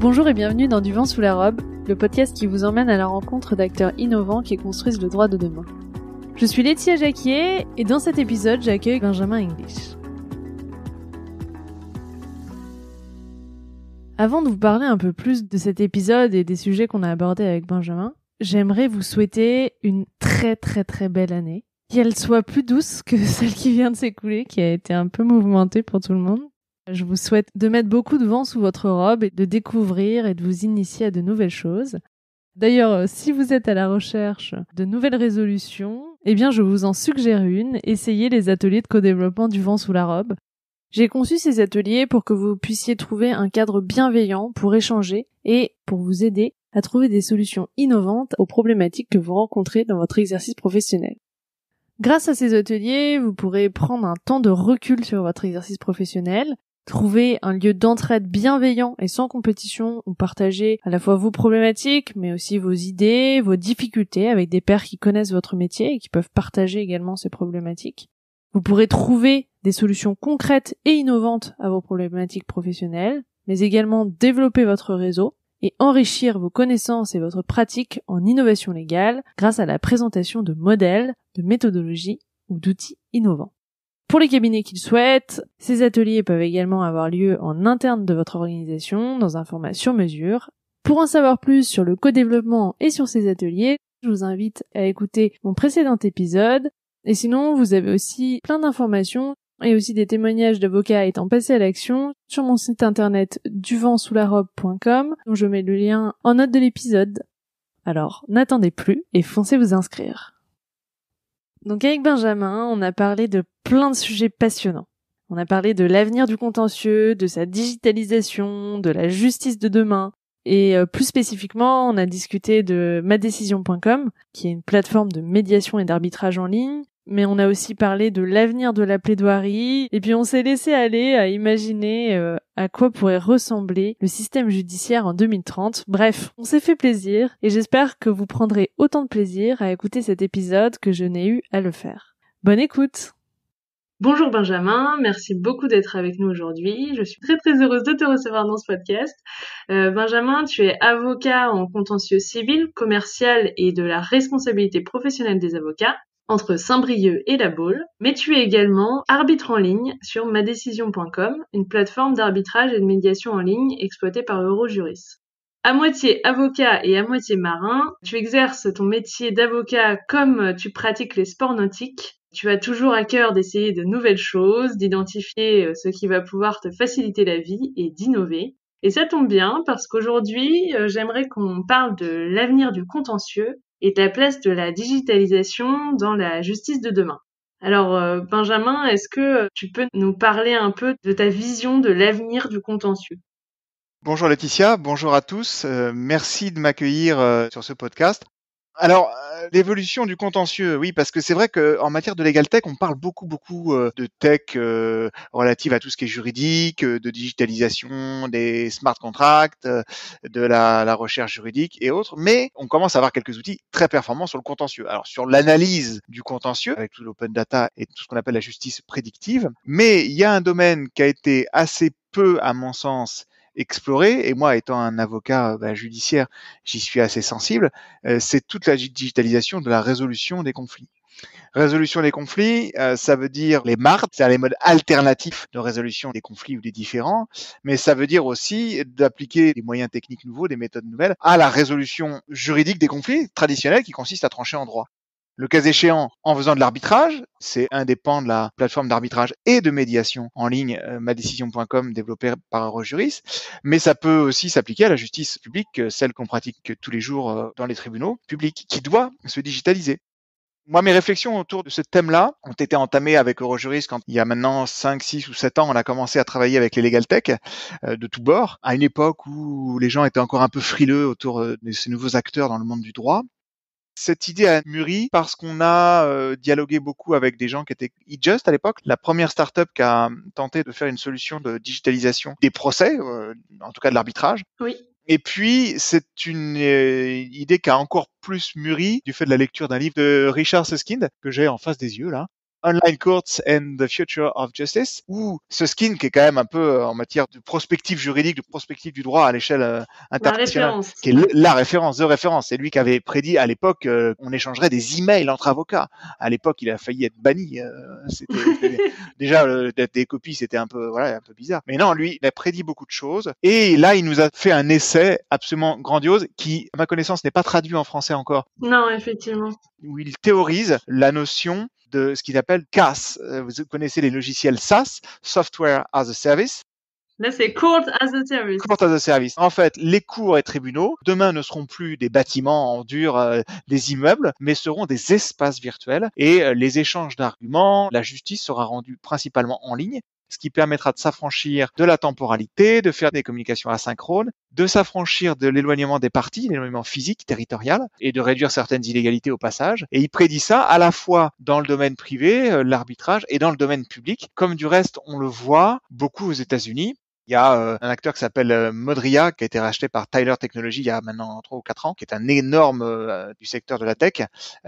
Bonjour et bienvenue dans Du vent sous la robe, le podcast qui vous emmène à la rencontre d'acteurs innovants qui construisent le droit de demain. Je suis Laetitia Jacquier et dans cet épisode, j'accueille Benjamin English. Avant de vous parler un peu plus de cet épisode et des sujets qu'on a abordés avec Benjamin, j'aimerais vous souhaiter une très belle année. Qu'elle soit plus douce que celle qui vient de s'écouler, qui a été un peu mouvementée pour tout le monde. Je vous souhaite de mettre beaucoup de vent sous votre robe et de découvrir et de vous initier à de nouvelles choses. D'ailleurs, si vous êtes à la recherche de nouvelles résolutions, eh bien je vous en suggère une, essayez les ateliers de co-développement du vent sous la robe. J'ai conçu ces ateliers pour que vous puissiez trouver un cadre bienveillant pour échanger et pour vous aider à trouver des solutions innovantes aux problématiques que vous rencontrez dans votre exercice professionnel. Grâce à ces ateliers, vous pourrez prendre un temps de recul sur votre exercice professionnel, trouver un lieu d'entraide bienveillant et sans compétition où partager à la fois vos problématiques, mais aussi vos idées, vos difficultés avec des pairs qui connaissent votre métier et qui peuvent partager également ces problématiques. Vous pourrez trouver des solutions concrètes et innovantes à vos problématiques professionnelles, mais également développer votre réseau et enrichir vos connaissances et votre pratique en innovation légale grâce à la présentation de modèles, de méthodologies ou d'outils innovants. Pour les cabinets qui le souhaitent, ces ateliers peuvent également avoir lieu en interne de votre organisation, dans un format sur mesure. Pour en savoir plus sur le co-développement et sur ces ateliers, je vous invite à écouter mon précédent épisode. Et sinon, vous avez aussi plein d'informations et aussi des témoignages d'avocats étant passés à l'action sur mon site internet duventsousslarobe.com, dont je mets le lien en note de l'épisode. Alors, n'attendez plus et foncez vous inscrire. Donc avec Benjamin, on a parlé de plein de sujets passionnants. On a parlé de l'avenir du contentieux, de sa digitalisation, de la justice de demain. Et plus spécifiquement, on a discuté de madecision.com, qui est une plateforme de médiation et d'arbitrage en ligne. Mais on a aussi parlé de l'avenir de la plaidoirie. Et puis on s'est laissé aller à imaginer à quoi pourrait ressembler le système judiciaire en 2030. Bref, on s'est fait plaisir et j'espère que vous prendrez autant de plaisir à écouter cet épisode que je n'ai eu à le faire. Bonne écoute! Bonjour Benjamin, merci beaucoup d'être avec nous aujourd'hui. Je suis très heureuse de te recevoir dans ce podcast. Benjamin, tu es avocat en contentieux civil, commercial et de la responsabilité professionnelle des avocats entre Saint-Brieuc et La Baule, mais tu es également arbitre en ligne sur madecision.com, une plateforme d'arbitrage et de médiation en ligne exploitée par Eurojuris. À moitié avocat et à moitié marin, tu exerces ton métier d'avocat comme tu pratiques les sports nautiques. Tu as toujours à cœur d'essayer de nouvelles choses, d'identifier ce qui va pouvoir te faciliter la vie et d'innover. Et ça tombe bien parce qu'aujourd'hui, j'aimerais qu'on parle de l'avenir du contentieux et de la place de la digitalisation dans la justice de demain. Alors, Benjamin, est-ce que tu peux nous parler un peu de ta vision de l'avenir du contentieux ? Bonjour Laetitia, bonjour à tous. Merci de m'accueillir sur ce podcast. Alors, l'évolution du contentieux, oui, parce que c'est vrai qu'en matière de legal tech, on parle beaucoup de tech relative à tout ce qui est juridique, de digitalisation, des smart contracts, de la recherche juridique et autres, mais on commence à avoir quelques outils très performants sur le contentieux. Alors, sur l'analyse du contentieux, avec tout l'open data et tout ce qu'on appelle la justice prédictive, mais il y a un domaine qui a été assez peu, à mon sens, exploré, et moi étant un avocat judiciaire, j'y suis assez sensible, c'est toute la digitalisation de la résolution des conflits. Résolution des conflits, ça veut dire les MART, c'est-à-dire les modes alternatifs de résolution des conflits ou des différends, mais ça veut dire aussi d'appliquer des moyens techniques nouveaux, des méthodes nouvelles à la résolution juridique des conflits traditionnels qui consiste à trancher en droit. Le cas échéant, en faisant de l'arbitrage, c'est un des pans de la plateforme d'arbitrage et de médiation en ligne madecision.com développée par Eurojuris, mais ça peut aussi s'appliquer à la justice publique, celle qu'on pratique tous les jours dans les tribunaux publics, qui doit se digitaliser. Moi, mes réflexions autour de ce thème-là ont été entamées avec Eurojuris quand il y a maintenant 5, 6 ou 7 ans, on a commencé à travailler avec les legal tech de tous bords, à une époque où les gens étaient encore un peu frileux autour de ces nouveaux acteurs dans le monde du droit. Cette idée a mûri parce qu'on a dialogué beaucoup avec des gens qui étaient eJust à l'époque, la première startup qui a tenté de faire une solution de digitalisation des procès, en tout cas de l'arbitrage. Oui. Et puis, c'est une idée qui a encore plus mûri du fait de la lecture d'un livre de Richard Susskind, que j'ai en face des yeux là, Online Courts and the Future of Justice, où Susskind, qui est quand même un peu en matière de prospective juridique, de prospective du droit à l'échelle La internationale, référence. qui est la référence, de référence. C'est lui qui avait prédit à l'époque qu'on échangerait des emails entre avocats. À l'époque, il a failli être banni. Déjà des copies, c'était un peu bizarre. Mais non, lui, il a prédit beaucoup de choses. Et là, il nous a fait un essai absolument grandiose qui, à ma connaissance, n'est pas traduit en français encore. Non, effectivement. Où il théorise la notion de ce qu'il appelle CAS. Vous connaissez les logiciels SaaS, Software as a Service. Là, c'est Court as a Service. Court as a Service. En fait, les cours et tribunaux, demain, ne seront plus des bâtiments en dur, des immeubles, mais seront des espaces virtuels. Et les échanges d'arguments, la justice sera rendue principalement en ligne, ce qui permettra de s'affranchir de la temporalité, de faire des communications asynchrones, de s'affranchir de l'éloignement des parties, l'éloignement physique, territorial, et de réduire certaines illégalités au passage. Et il prédit ça à la fois dans le domaine privé, l'arbitrage, et dans le domaine public, comme du reste, on le voit beaucoup aux États-Unis. Il y a un acteur qui s'appelle Modria, qui a été racheté par Tyler Technologies il y a maintenant 3 ou 4 ans, qui est un énorme du secteur de la tech.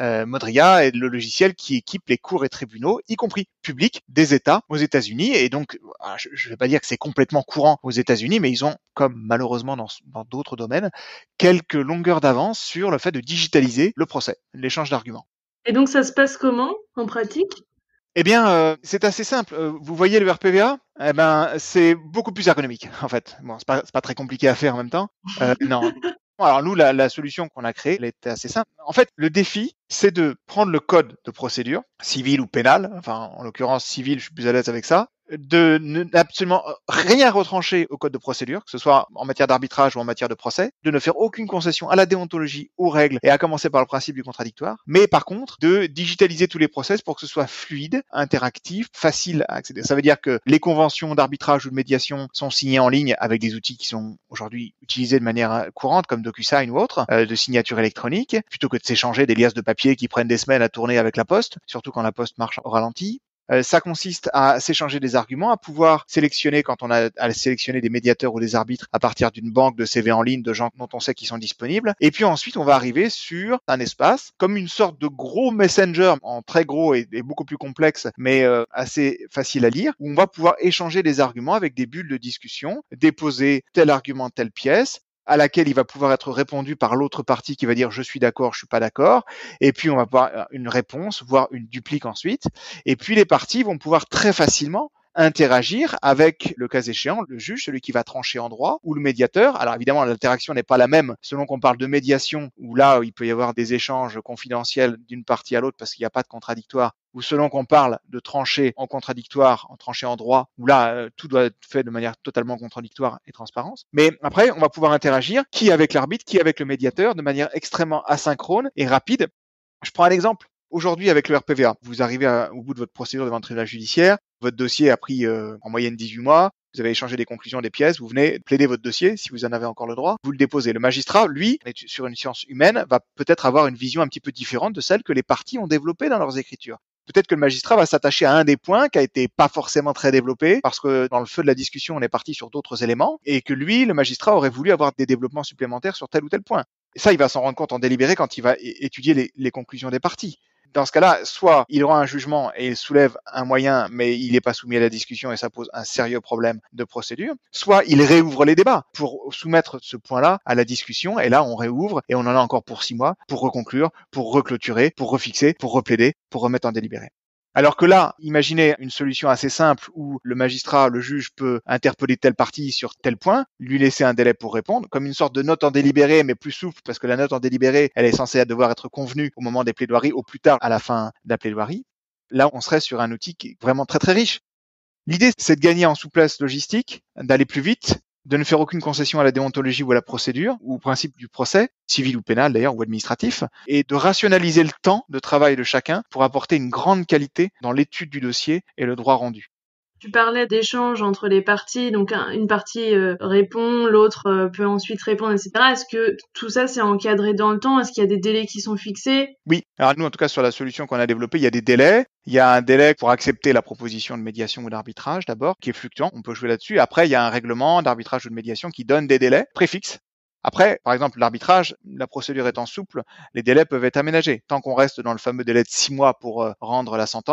Modria est le logiciel qui équipe les cours et tribunaux, y compris publics, des États aux États-Unis. Et donc, je ne vais pas dire que c'est complètement courant aux États-Unis, mais ils ont, comme malheureusement dans d'autres domaines, quelques longueurs d'avance sur le fait de digitaliser le procès, l'échange d'arguments. Et donc, ça se passe comment en pratique ? Eh bien, c'est assez simple. Vous voyez le RPVA ? Eh ben, c'est beaucoup plus ergonomique, en fait. Bon, c'est pas très compliqué à faire en même temps. Non. Alors nous, la solution qu'on a créée, elle était assez simple. En fait, le défi, c'est de prendre le code de procédure, civil ou pénal, enfin, en l'occurrence, civil, je suis plus à l'aise avec ça, de absolument rien retrancher au code de procédure, que ce soit en matière d'arbitrage ou en matière de procès, de ne faire aucune concession à la déontologie, aux règles, et à commencer par le principe du contradictoire, mais par contre, de digitaliser tous les process pour que ce soit fluide, interactif, facile à accéder. Ça veut dire que les conventions d'arbitrage ou de médiation sont signées en ligne avec des outils qui sont aujourd'hui utilisés de manière courante, comme DocuSign ou autre, de signature électronique, plutôt que de s'échanger des liasses de papier qui prennent des semaines à tourner avec la poste, surtout quand la poste marche au ralenti. Ça consiste à s'échanger des arguments, à pouvoir sélectionner quand on a à sélectionner des médiateurs ou des arbitres à partir d'une banque de CV en ligne de gens dont on sait qu'ils sont disponibles. Et puis ensuite, on va arriver sur un espace comme une sorte de gros messenger en très gros et beaucoup plus complexe, mais assez facile à lire, où on va pouvoir échanger des arguments avec des bulles de discussion, déposer tel argument, telle pièce, à laquelle il va pouvoir être répondu par l'autre partie qui va dire je suis d'accord, je suis pas d'accord, et puis on va avoir une réponse, voire une duplique ensuite, et puis les parties vont pouvoir très facilement interagir avec, le cas échéant, le juge, celui qui va trancher en droit, ou le médiateur. Alors évidemment, l'interaction n'est pas la même selon qu'on parle de médiation, où là, il peut y avoir des échanges confidentiels d'une partie à l'autre parce qu'il n'y a pas de contradictoire, ou selon qu'on parle de trancher en contradictoire, en trancher en droit, où là, tout doit être fait de manière totalement contradictoire et transparence. Mais après, on va pouvoir interagir, qui avec l'arbitre, qui avec le médiateur, de manière extrêmement asynchrone et rapide. Je prends un exemple. Aujourd'hui, avec le RPVA, vous arrivez au bout de votre procédure devant le tribunal judiciaire, votre dossier a pris en moyenne 18 mois, vous avez échangé des conclusions des pièces, vous venez plaider votre dossier, si vous en avez encore le droit, vous le déposez. Le magistrat, lui, sur une science humaine, va peut-être avoir une vision un petit peu différente de celle que les parties ont développée dans leurs écritures. Peut-être que le magistrat va s'attacher à un des points qui a été pas forcément très développé, parce que dans le feu de la discussion, on est parti sur d'autres éléments, et que lui, le magistrat, aurait voulu avoir des développements supplémentaires sur tel ou tel point. Et ça, il va s'en rendre compte en délibéré quand il va étudier les conclusions des parties. Dans ce cas-là, soit il aura un jugement et il soulève un moyen, mais il n'est pas soumis à la discussion et ça pose un sérieux problème de procédure, soit il réouvre les débats pour soumettre ce point-là à la discussion, et là on réouvre et on en a encore pour 6 mois pour reconclure, pour reclôturer, pour refixer, pour replaider, pour remettre en délibéré. Alors que là, imaginez une solution assez simple où le magistrat, le juge peut interpeller telle partie sur tel point, lui laisser un délai pour répondre, comme une sorte de note en délibéré, mais plus souple, parce que la note en délibéré, elle est censée devoir être convenue au moment des plaidoiries, au plus tard à la fin de la plaidoirie. Là, on serait sur un outil qui est vraiment très très riche. L'idée, c'est de gagner en souplesse logistique, d'aller plus vite, de ne faire aucune concession à la déontologie ou à la procédure, ou au principe du procès, civil ou pénal d'ailleurs, ou administratif, et de rationaliser le temps de travail de chacun pour apporter une grande qualité dans l'étude du dossier et le droit rendu. Tu parlais d'échanges entre les parties, donc une partie répond, l'autre peut ensuite répondre, etc. Est-ce que tout ça c'est encadré dans le temps ? Est-ce qu'il y a des délais qui sont fixés ? Oui, alors nous en tout cas sur la solution qu'on a développée, il y a des délais. Il y a un délai pour accepter la proposition de médiation ou d'arbitrage d'abord, qui est fluctuant, on peut jouer là-dessus. Après, il y a un règlement d'arbitrage ou de médiation qui donne des délais préfixes. Après, par exemple, l'arbitrage, la procédure étant souple, les délais peuvent être aménagés. Tant qu'on reste dans le fameux délai de 6 mois pour rendre la sentence,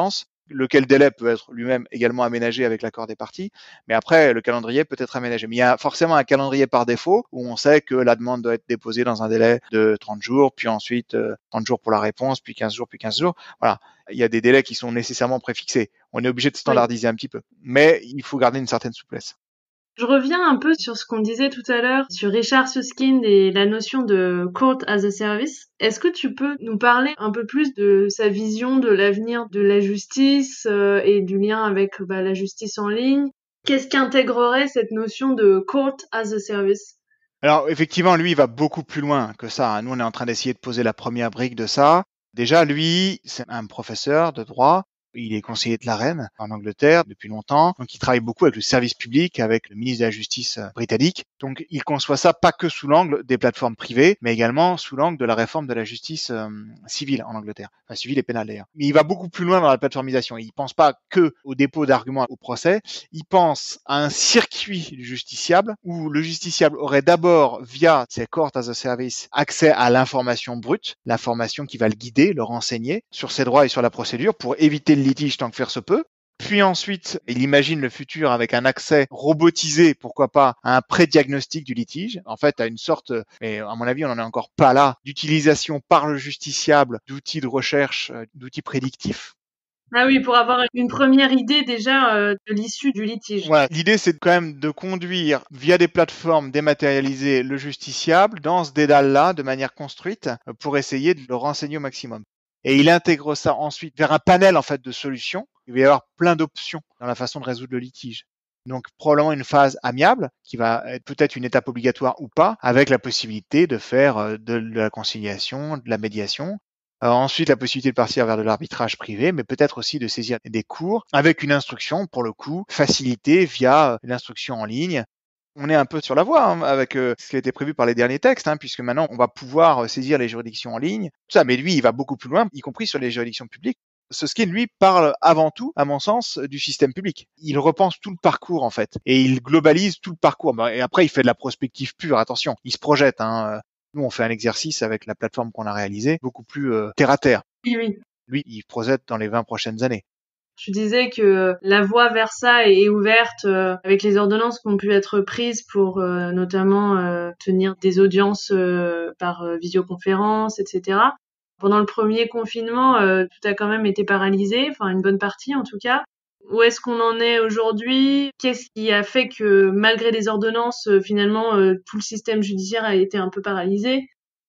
lequel délai peut être lui-même également aménagé avec l'accord des parties, mais après, le calendrier peut être aménagé. Mais il y a forcément un calendrier par défaut où on sait que la demande doit être déposée dans un délai de 30 jours, puis ensuite 30 jours pour la réponse, puis 15 jours, puis 15 jours. Voilà. Il y a des délais qui sont nécessairement préfixés. On est obligé de standardiser un petit peu, mais il faut garder une certaine souplesse. Je reviens un peu sur ce qu'on disait tout à l'heure sur Richard Susskind et la notion de court as a service. Est-ce que tu peux nous parler un peu plus de sa vision de l'avenir de la justice et du lien avec la justice en ligne? Qu'est-ce qu'intégrerait cette notion de court as a service? Alors effectivement, lui, il va beaucoup plus loin que ça. Nous, on est en train d'essayer de poser la première brique de ça. Déjà, lui, c'est un professeur de droit. Il est conseiller de la reine en Angleterre depuis longtemps. Donc, il travaille beaucoup avec le service public, avec le ministre de la Justice britannique. Donc, il conçoit ça pas que sous l'angle des plateformes privées, mais également sous l'angle de la réforme de la justice civile en Angleterre. Enfin, civile et pénale d'ailleurs. Mais il va beaucoup plus loin dans la plateformisation. Il pense pas que au dépôt d'arguments au procès. Il pense à un circuit du justiciable où le justiciable aurait d'abord, via ses court as a service, accès à l'information brute, l'information qui va le guider, le renseigner sur ses droits et sur la procédure pour éviter le litige tant que faire se peut. Puis ensuite, il imagine le futur avec un accès robotisé, pourquoi pas, à un pré-diagnostic du litige. En fait, à une sorte, mais à mon avis, on n'en est encore pas là, d'utilisation par le justiciable d'outils de recherche, d'outils prédictifs. Ah oui, pour avoir une première idée déjà de l'issue du litige. Voilà. L'idée, c'est quand même de conduire via des plateformes dématérialisées le justiciable dans ce dédale-là de manière construite pour essayer de le renseigner au maximum. Et il intègre ça ensuite vers un panel en fait de solutions. Il va y avoir plein d'options dans la façon de résoudre le litige. Donc probablement une phase amiable qui va être peut-être une étape obligatoire ou pas, avec la possibilité de faire de la conciliation, de la médiation. Ensuite, la possibilité de partir vers de l'arbitrage privé, mais peut-être aussi de saisir des cours avec une instruction, pour le coup, facilitée via l'instruction en ligne. On est un peu sur la voie avec ce qui a été prévu par les derniers textes, puisque maintenant on va pouvoir saisir les juridictions en ligne. Tout ça, mais lui, il va beaucoup plus loin, y compris sur les juridictions publiques. Susskind, lui, parle avant tout, à mon sens, du système public. Il repense tout le parcours, en fait, et il globalise tout le parcours. Et après, il fait de la prospective pure, attention, il se projette. Nous, on fait un exercice avec la plateforme qu'on a réalisée, beaucoup plus terre à terre. Oui, oui. Lui, il projette dans les 20 prochaines années. Tu disais que la voie vers ça est ouverte avec les ordonnances qui ont pu être prises pour notamment tenir des audiences par visioconférence, etc. Pendant le premier confinement, tout a quand même été paralysé, enfin une bonne partie en tout cas. Où est-ce qu'on en est aujourd'hui? Qu'est-ce qui a fait que malgré les ordonnances, finalement, tout le système judiciaire a été un peu paralysé?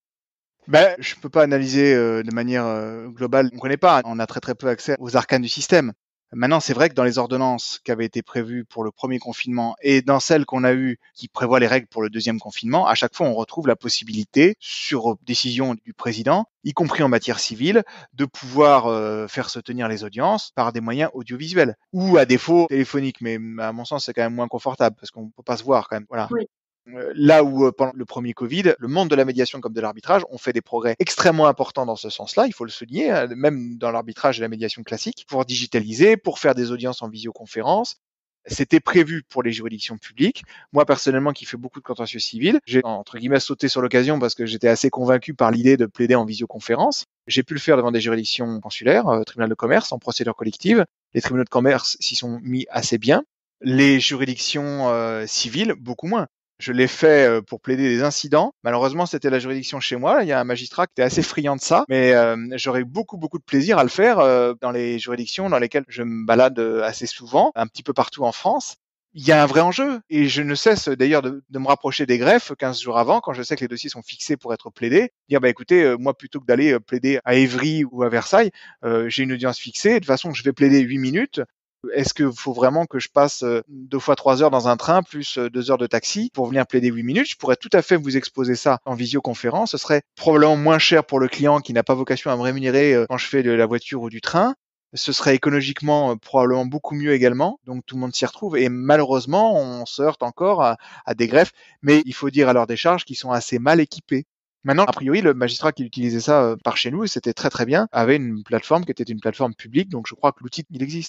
Je peux pas analyser de manière globale. On connaît pas. On a très très peu accès aux arcanes du système. Maintenant, c'est vrai que dans les ordonnances qui avaient été prévues pour le premier confinement et dans celles qu'on a eues qui prévoient les règles pour le deuxième confinement, à chaque fois, on retrouve la possibilité, sur décision du président, y compris en matière civile, de pouvoir faire se tenir les audiences par des moyens audiovisuels ou à défaut téléphoniques. Mais à mon sens, c'est quand même moins confortable parce qu'on peut pas se voir quand même. Voilà. Oui. Là où pendant le premier Covid, le monde de la médiation comme de l'arbitrage ont fait des progrès extrêmement importants dans ce sens-là, il faut le souligner, même dans l'arbitrage et la médiation classique, pour digitaliser, pour faire des audiences en visioconférence. C'était prévu pour les juridictions publiques. Moi, personnellement, qui fais beaucoup de contentieux civil, j'ai, entre guillemets, sauté sur l'occasion parce que j'étais assez convaincu par l'idée de plaider en visioconférence. J'ai pu le faire devant des juridictions consulaires, tribunal de commerce, en procédure collective. Les tribunaux de commerce s'y sont mis assez bien. Les juridictions civiles, beaucoup moins. Je l'ai fait pour plaider des incidents. Malheureusement, c'était la juridiction chez moi. Il y a un magistrat qui était assez friand de ça, mais j'aurais eu beaucoup de plaisir à le faire dans les juridictions dans lesquelles je me balade assez souvent, un petit peu partout en France. Il y a un vrai enjeu et je ne cesse d'ailleurs de me rapprocher des greffes 15 jours avant, quand je sais que les dossiers sont fixés pour être plaidés, dire écoutez, moi plutôt que d'aller plaider à Évry ou à Versailles, j'ai une audience fixée, de toute façon je vais plaider 8 minutes. Est-ce qu'il faut vraiment que je passe 2 fois 3 heures dans un train plus 2 heures de taxi pour venir plaider 8 minutes? Je pourrais tout à fait vous exposer ça en visioconférence. Ce serait probablement moins cher pour le client qui n'a pas vocation à me rémunérer quand je fais de la voiture ou du train. Ce serait écologiquement probablement beaucoup mieux également. Donc tout le monde s'y retrouve. Et malheureusement, on se heurte encore à des greffes. Mais il faut dire à leur décharge qu'ils sont assez mal équipés. Maintenant, a priori, le magistrat qui utilisait ça par chez nous, c'était très très bien, avait une plateforme qui était une plateforme publique. Donc je crois que l'outil, il existe.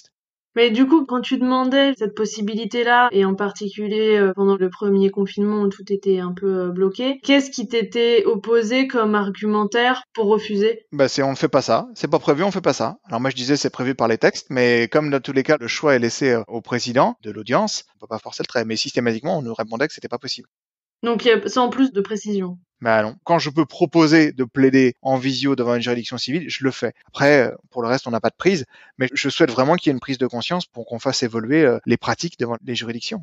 Mais du coup, quand tu demandais cette possibilité-là, et en particulier pendant le premier confinement où tout était un peu bloqué, qu'est-ce qui t'était opposé comme argumentaire pour refuser? C'est on ne fait pas ça, c'est pas prévu, on fait pas ça. Alors moi je disais c'est prévu par les textes, mais comme dans tous les cas le choix est laissé au président de l'audience, on peut pas forcer le trait. Mais systématiquement on nous répondait que c'était pas possible. Donc, il y a ça en plus de précision. Mais non, quand je peux proposer de plaider en visio devant une juridiction civile, je le fais. Après, pour le reste, on n'a pas de prise, mais je souhaite vraiment qu'il y ait une prise de conscience pour qu'on fasse évoluer les pratiques devant les juridictions.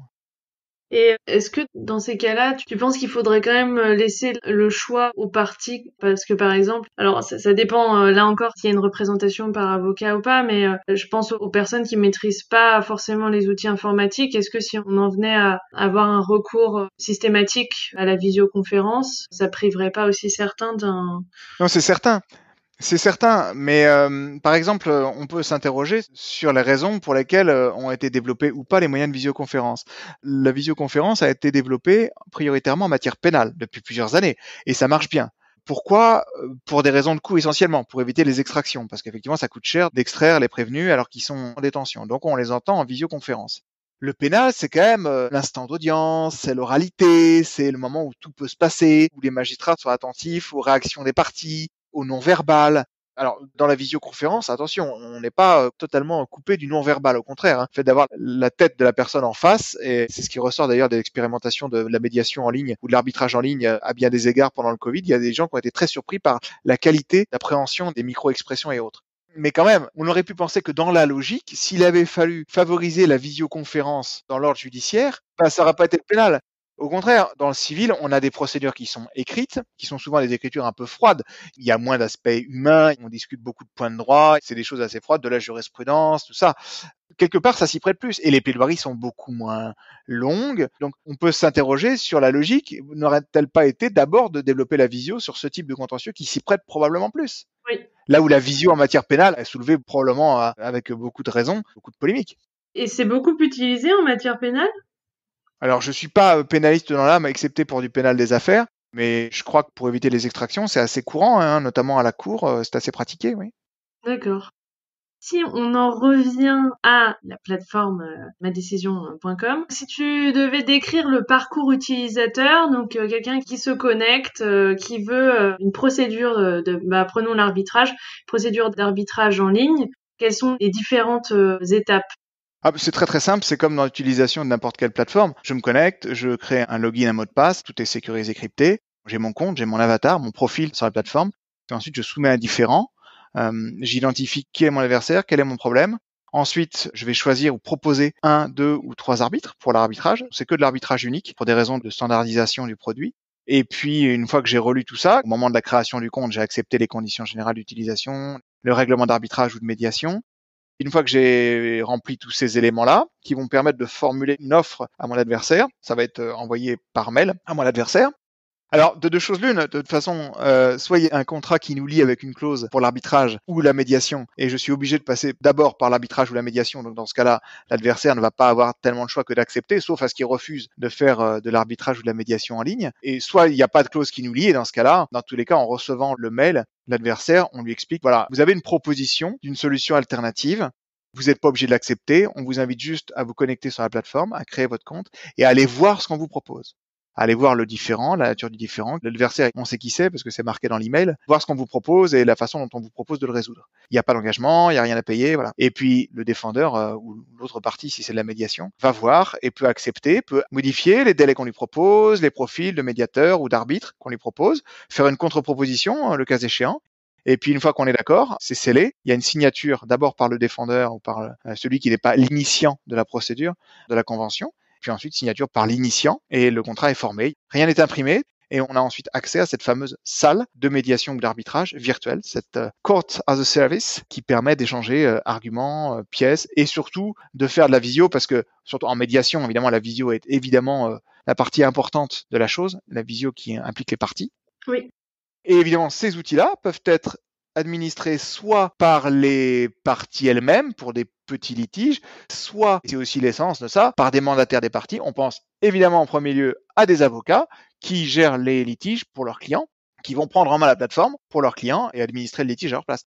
Et est-ce que dans ces cas-là, tu penses qu'il faudrait quand même laisser le choix aux parties? Parce que par exemple, alors ça dépend là encore s'il y a une représentation par avocat ou pas, mais je pense aux personnes qui maîtrisent pas forcément les outils informatiques. Est-ce que si on en venait à avoir un recours systématique à la visioconférence, ça priverait pas aussi certains d'un... Non, c'est certain. C'est certain, mais par exemple, on peut s'interroger sur les raisons pour lesquelles ont été développés ou pas les moyens de visioconférence. La visioconférence a été développée prioritairement en matière pénale depuis plusieurs années, et ça marche bien. Pourquoi? Pour des raisons de coût essentiellement, pour éviter les extractions, parce qu'effectivement ça coûte cher d'extraire les prévenus alors qu'ils sont en détention. Donc on les entend en visioconférence. Le pénal, c'est quand même l'instant d'audience, c'est l'oralité, c'est le moment où tout peut se passer, où les magistrats sont attentifs aux réactions des parties, au non-verbal. Alors, dans la visioconférence, attention, on n'est pas totalement coupé du non-verbal, au contraire. Le fait d'avoir la tête de la personne en face, et c'est ce qui ressort d'ailleurs de l'expérimentation de la médiation en ligne ou de l'arbitrage en ligne à bien des égards pendant le Covid, il y a des gens qui ont été très surpris par la qualité d'appréhension des micro-expressions et autres. Mais quand même, on aurait pu penser que dans la logique, s'il avait fallu favoriser la visioconférence dans l'ordre judiciaire, ça n'aurait pas été le pénal. Au contraire, dans le civil, on a des procédures qui sont écrites, qui sont souvent des écritures un peu froides. Il y a moins d'aspects humains, on discute beaucoup de points de droit, c'est des choses assez froides, de la jurisprudence, tout ça. Quelque part, ça s'y prête plus. Et les plaidoiries sont beaucoup moins longues. Donc, on peut s'interroger sur la logique. N'aurait-elle pas été d'abord de développer la visio sur ce type de contentieux qui s'y prête probablement plus? Oui. Là où la visio en matière pénale a soulevé probablement, avec beaucoup de raisons, beaucoup de polémiques. Et c'est beaucoup utilisé en matière pénale? Alors, je suis pas pénaliste dans l'âme, excepté pour du pénal des affaires, mais je crois que pour éviter les extractions, c'est assez courant, hein, notamment à la cour, c'est assez pratiqué, oui. D'accord. Si on en revient à la plateforme madecision.com, si tu devais décrire le parcours utilisateur, donc quelqu'un qui se connecte, qui veut une procédure prenons l'arbitrage, procédure d'arbitrage en ligne, quelles sont les différentes étapes? C'est très très simple, c'est comme dans l'utilisation de n'importe quelle plateforme. Je me connecte, je crée un login, un mot de passe, tout est sécurisé, crypté. J'ai mon compte, j'ai mon avatar, mon profil sur la plateforme. Et ensuite, je soumets un différend. J'identifie qui est mon adversaire, quel est mon problème. Ensuite, je vais choisir ou proposer 1, 2 ou 3 arbitres pour l'arbitrage. C'est que de l'arbitrage unique pour des raisons de standardisation du produit. Et puis, une fois que j'ai relu tout ça, au moment de la création du compte, j'ai accepté les conditions générales d'utilisation, le règlement d'arbitrage ou de médiation. Une fois que j'ai rempli tous ces éléments-là, qui vont me permettre de formuler une offre à mon adversaire, ça va être envoyé par mail à mon adversaire. Alors, de deux choses l'une, de toute façon, soit il y a un contrat qui nous lie avec une clause pour l'arbitrage ou la médiation, et je suis obligé de passer d'abord par l'arbitrage ou la médiation, donc dans ce cas-là, l'adversaire ne va pas avoir tellement de choix que d'accepter, sauf à ce qu'il refuse de faire de l'arbitrage ou de la médiation en ligne, et soit il n'y a pas de clause qui nous lie, et dans ce cas-là, dans tous les cas, en recevant le mail, l'adversaire, on lui explique, voilà, vous avez une proposition d'une solution alternative, vous n'êtes pas obligé de l'accepter, on vous invite juste à vous connecter sur la plateforme, à créer votre compte, et à aller voir ce qu'on vous propose. Aller voir le différent, la nature du différent. L'adversaire, on sait qui c'est parce que c'est marqué dans l'email. Voir ce qu'on vous propose et la façon dont on vous propose de le résoudre. Il n'y a pas d'engagement, il n'y a rien à payer, voilà. Et puis le défendeur ou l'autre partie, si c'est de la médiation, va voir et peut accepter, peut modifier les délais qu'on lui propose, les profils de médiateur ou d'arbitre qu'on lui propose, faire une contre-proposition, le cas échéant. Et puis une fois qu'on est d'accord, c'est scellé. Il y a une signature d'abord par le défendeur ou par celui qui n'est pas l'initiant de la procédure, de la convention. Puis ensuite signature par l'initiant et le contrat est formé. Rien n'est imprimé et on a ensuite accès à cette fameuse salle de médiation ou d'arbitrage virtuelle, cette court as a service qui permet d'échanger arguments, pièces et surtout de faire de la visio parce que surtout en médiation, évidemment, la visio est évidemment la partie importante de la chose, la visio qui implique les parties. Oui. Et évidemment, ces outils-là peuvent être administrés soit par les parties elles-mêmes pour des petits litiges, soit, c'est aussi l'essence de ça, par des mandataires des parties. On pense évidemment en premier lieu à des avocats qui gèrent les litiges pour leurs clients, qui vont prendre en main la plateforme pour leurs clients et administrer le litige à leur place.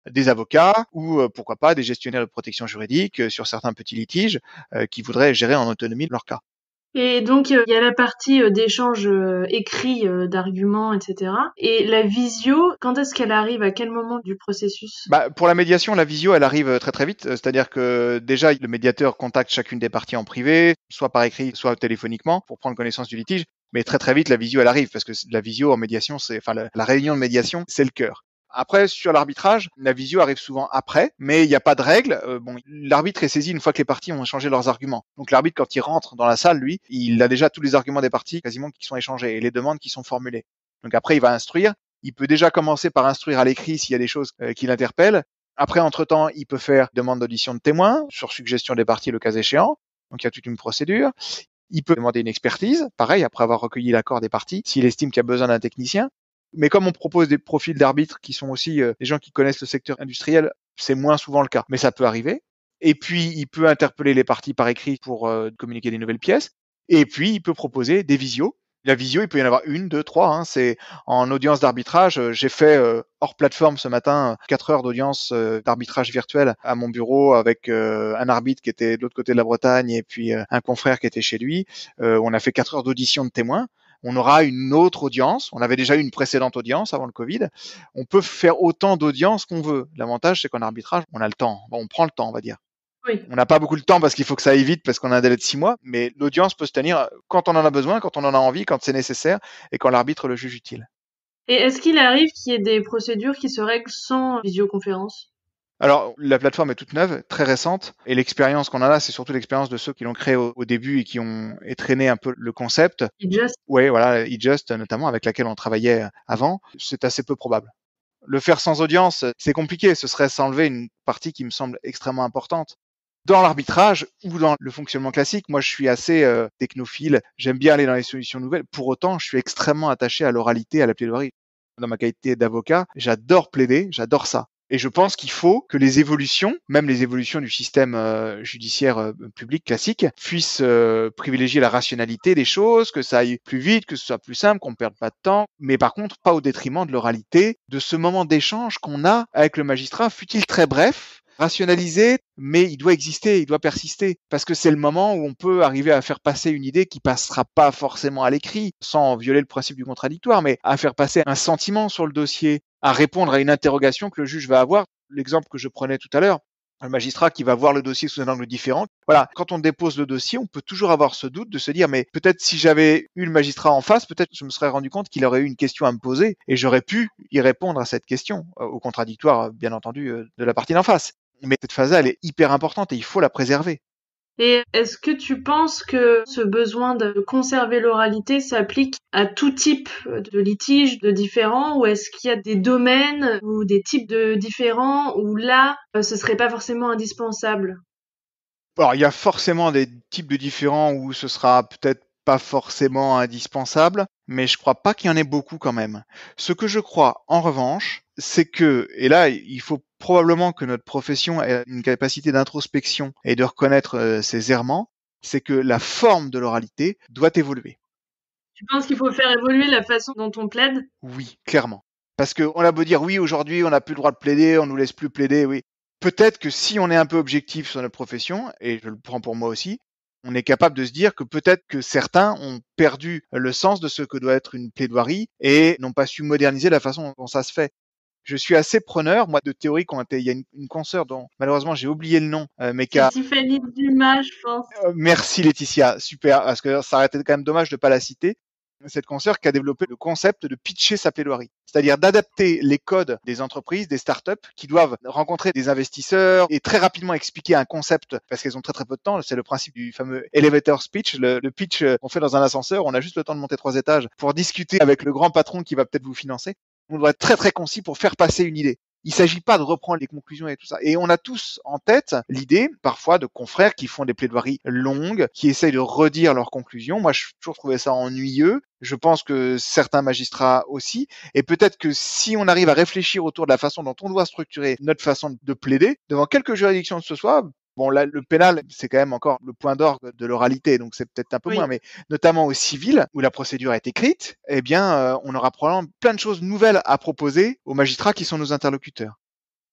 des avocats ou pourquoi pas des gestionnaires de protection juridique sur certains petits litiges qui voudraient gérer en autonomie leur cas. Et donc, il y a la partie d'échange écrit d'arguments, etc. Et la visio, quand est-ce qu'elle arrive? À quel moment du processus? Pour la médiation, la visio, elle arrive très très vite. C'est-à-dire que déjà, le médiateur contacte chacune des parties en privé, soit par écrit, soit téléphoniquement, pour prendre connaissance du litige. Mais très très vite, la visio, elle arrive, parce que la visio en médiation, la réunion de médiation, c'est le cœur. Après, sur l'arbitrage, la visio arrive souvent après, mais il n'y a pas de règle. L'arbitre est saisi une fois que les parties ont échangé leurs arguments. Donc l'arbitre, quand il rentre dans la salle, lui, il a déjà tous les arguments des parties quasiment qui sont échangés et les demandes qui sont formulées. Donc après, il va instruire. Il peut déjà commencer par instruire à l'écrit s'il y a des choses qui l'interpellent. Après, entre-temps, il peut faire demande d'audition de témoins sur suggestion des parties le cas échéant. Donc il y a toute une procédure. Il peut demander une expertise, pareil, après avoir recueilli l'accord des parties, s'il estime qu'il y a besoin d'un technicien. Mais comme on propose des profils d'arbitres qui sont aussi des gens qui connaissent le secteur industriel, c'est moins souvent le cas, mais ça peut arriver. Et puis, il peut interpeller les parties par écrit pour communiquer des nouvelles pièces. Et puis, il peut proposer des visios. La visio, il peut y en avoir 1, 2, 3. C'est en audience d'arbitrage. J'ai fait hors plateforme ce matin 4 heures d'audience d'arbitrage virtuel à mon bureau avec un arbitre qui était de l'autre côté de la Bretagne et puis un confrère qui était chez lui. On a fait 4 heures d'audition de témoins. On aura une autre audience. On avait déjà eu une précédente audience avant le Covid. On peut faire autant d'audiences qu'on veut. L'avantage, c'est qu'en arbitrage, on a le temps. On prend le temps, on va dire. Oui. On n'a pas beaucoup de temps parce qu'il faut que ça aille vite parce qu'on a un délai de 6 mois, mais l'audience peut se tenir quand on en a besoin, quand on en a envie, quand c'est nécessaire et quand l'arbitre le juge utile. Et est-ce qu'il arrive qu'il y ait des procédures qui se règlent sans visioconférence? Alors, la plateforme est toute neuve, très récente, et l'expérience qu'on a là, c'est surtout l'expérience de ceux qui l'ont créée au début et qui ont étraîné un peu le concept. eJust. Ouais, voilà, eJust notamment, avec laquelle on travaillait avant, c'est assez peu probable. Le faire sans audience, c'est compliqué, ce serait s'enlever une partie qui me semble extrêmement importante. Dans l'arbitrage ou dans le fonctionnement classique, moi je suis assez technophile, j'aime bien aller dans les solutions nouvelles, pour autant je suis extrêmement attaché à l'oralité, à la plaidoirie. Dans ma qualité d'avocat, j'adore plaider, j'adore ça. Et je pense qu'il faut que les évolutions, même les évolutions du système judiciaire public classique, puissent privilégier la rationalité des choses, que ça aille plus vite, que ce soit plus simple, qu'on ne perde pas de temps, mais par contre pas au détriment de l'oralité, de ce moment d'échange qu'on a avec le magistrat, fût-il très bref, rationalisé, mais il doit exister, il doit persister, parce que c'est le moment où on peut arriver à faire passer une idée qui passera pas forcément à l'écrit, sans violer le principe du contradictoire, mais à faire passer un sentiment sur le dossier, à répondre à une interrogation que le juge va avoir. L'exemple que je prenais tout à l'heure, un magistrat qui va voir le dossier sous un angle différent. Voilà, quand on dépose le dossier, on peut toujours avoir ce doute de se dire, mais peut-être si j'avais eu le magistrat en face, peut-être je me serais rendu compte qu'il aurait eu une question à me poser et j'aurais pu y répondre à cette question, au contradictoire, bien entendu, de la partie d'en face. Mais cette phase-là, elle est hyper importante et il faut la préserver. Et est-ce que tu penses que ce besoin de conserver l'oralité s'applique à tout type de litige, de différends, ou est-ce qu'il y a des domaines ou des types de différends où là, ce serait pas forcément indispensable? Alors, il y a forcément des types de différends où ce sera peut-être pas forcément indispensable, mais je crois pas qu'il y en ait beaucoup quand même. Ce que je crois, en revanche, c'est que, et là, il faut probablement que notre profession ait une capacité d'introspection et de reconnaître ses errements, c'est que la forme de l'oralité doit évoluer. Tu penses qu'il faut faire évoluer la façon dont on plaide? Oui, clairement. Parce qu'on a beau dire, oui, aujourd'hui, on n'a plus le droit de plaider, on nous laisse plus plaider, oui. Peut-être que si on est un peu objectif sur notre profession, et je le prends pour moi aussi, on est capable de se dire que peut-être que certains ont perdu le sens de ce que doit être une plaidoirie et n'ont pas su moderniser la façon dont ça se fait. Je suis assez preneur, moi, de théories qui ont été... Il y a une consoeur dont, malheureusement, j'ai oublié le nom, mais qui a... Tiffany Dumas, je pense. Merci Laetitia, super, parce que ça aurait été quand même dommage de ne pas la citer. Cette consoeur qui a développé le concept de pitcher sa plaidoirie, c'est-à-dire d'adapter les codes des entreprises, des startups qui doivent rencontrer des investisseurs et très rapidement expliquer un concept parce qu'elles ont très très peu de temps. C'est le principe du fameux elevator speech, le pitch qu'on fait dans un ascenseur. On a juste le temps de monter 3 étages pour discuter avec le grand patron qui va peut-être vous financer. On doit être très très concis pour faire passer une idée. Il ne s'agit pas de reprendre les conclusions et tout ça. Et on a tous en tête l'idée, parfois, de confrères qui font des plaidoiries longues, qui essayent de redire leurs conclusions. Moi, je toujours trouvé ça ennuyeux. Je pense que certains magistrats aussi. Et peut-être que si on arrive à réfléchir autour de la façon dont on doit structurer notre façon de plaider, devant quelques juridictions que ce soit, bon, là, le pénal, c'est quand même encore le point d'orgue de l'oralité, donc c'est peut-être un peu moins, mais notamment au civil, où la procédure est écrite, eh bien, on aura probablement plein de choses nouvelles à proposer aux magistrats qui sont nos interlocuteurs.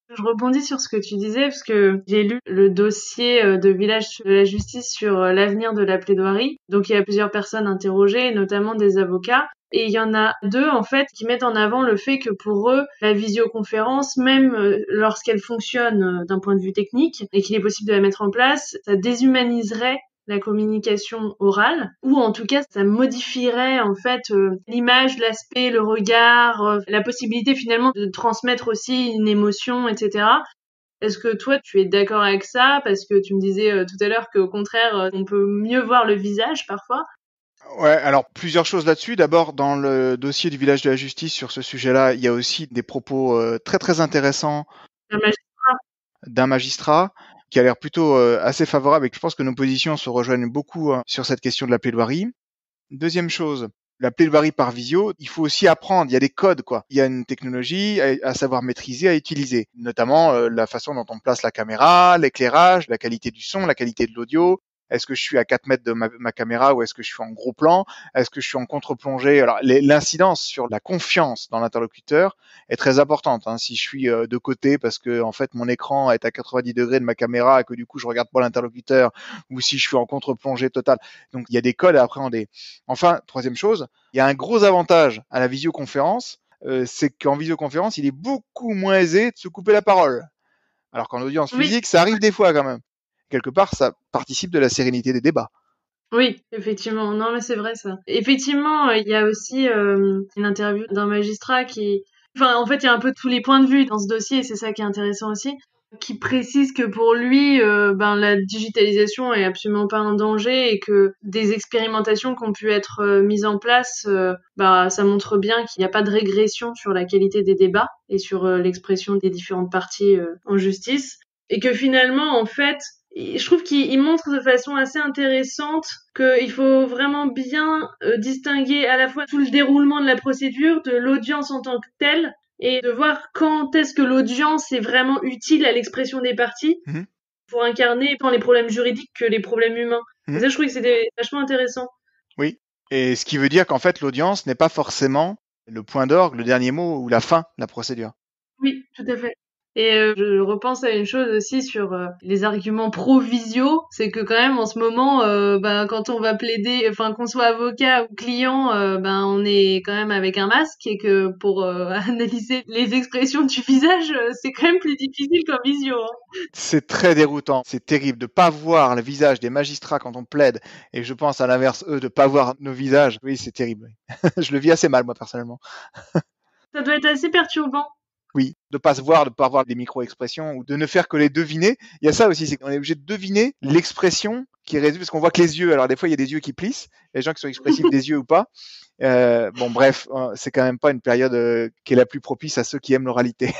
Je rebondis sur ce que tu disais parce que j'ai lu le dossier de Village de la Justice sur l'avenir de la plaidoirie. Donc il y a plusieurs personnes interrogées, notamment des avocats. Et il y en a 2, en fait, qui mettent en avant le fait que pour eux, la visioconférence, même lorsqu'elle fonctionne d'un point de vue technique et qu'il est possible de la mettre en place, ça déshumaniserait la communication orale, ou en tout cas ça modifierait en fait l'image, l'aspect, le regard, la possibilité finalement de transmettre aussi une émotion, etc. Est-ce que toi tu es d'accord avec ça? Parce que tu me disais tout à l'heure qu'au contraire on peut mieux voir le visage parfois. Ouais, alors plusieurs choses là-dessus. D'abord, dans le dossier du Village de la Justice sur ce sujet-là, il y a aussi des propos très très intéressants Un magistrat. d'un magistrat qui a l'air plutôt assez favorable et que je pense que nos positions se rejoignent beaucoup sur cette question de la plaidoirie. Deuxième chose, la plaidoirie par visio, il faut aussi apprendre, il y a des codes quoi. Il y a une technologie à savoir maîtriser, à utiliser, notamment la façon dont on place la caméra, l'éclairage, la qualité du son, la qualité de l'audio. Est-ce que je suis à 4 mètres de ma caméra ou est-ce que je suis en gros plan? Est-ce que je suis en contre-plongée? Alors, l'incidence sur la confiance dans l'interlocuteur est très importante. Hein. Si je suis de côté parce que en fait mon écran est à 90 degrés de ma caméra et que du coup je regarde pas l'interlocuteur, ou si je suis en contre-plongée totale. Donc il y a des codes à appréhender. Enfin, troisième chose, il y a un gros avantage à la visioconférence, c'est qu'en visioconférence, il est beaucoup moins aisé de se couper la parole. Alors qu'en audience physique, ça arrive des fois quand même. Quelque part, ça participe de la sérénité des débats. Oui, effectivement. Non, mais c'est vrai ça. Effectivement, il y a aussi une interview d'un magistrat qui... Enfin, en fait, il y a un peu tous les points de vue dans ce dossier, et c'est ça qui est intéressant aussi, qui précise que pour lui, la digitalisation est absolument pas un danger et que des expérimentations qui ont pu être mises en place, ça montre bien qu'il n'y a pas de régression sur la qualité des débats et sur l'expression des différentes parties en justice. Et que finalement, en fait, je trouve qu'il montre de façon assez intéressante qu'il faut vraiment bien distinguer à la fois tout le déroulement de la procédure, de l'audience en tant que telle, et de voir quand est-ce que l'audience est vraiment utile à l'expression des parties pour incarner tant les problèmes juridiques que les problèmes humains. Et ça, je trouve que c'était vachement intéressant. Oui, et ce qui veut dire qu'en fait, l'audience n'est pas forcément le point d'orgue, le dernier mot ou la fin de la procédure. Oui, tout à fait. Et je repense à une chose aussi sur les arguments pro-visio, c'est que quand même en ce moment, quand on va plaider, enfin qu'on soit avocat ou client, on est quand même avec un masque et que pour analyser les expressions du visage, c'est quand même plus difficile qu'en visio. Hein. C'est très déroutant, c'est terrible de pas voir le visage des magistrats quand on plaide, et je pense à l'inverse, eux, de pas voir nos visages. Oui, c'est terrible. Je le vis assez mal, moi, personnellement. Ça doit être assez perturbant. Oui, de pas se voir, de pas avoir des micro-expressions ou de ne faire que les deviner. Il y a ça aussi, c'est qu'on est obligé de deviner l'expression qui résulte, parce qu'on voit que les yeux, alors des fois il y a des yeux qui plissent, les gens qui sont expressifs des yeux ou pas. Bref, c'est quand même pas une période qui est la plus propice à ceux qui aiment l'oralité.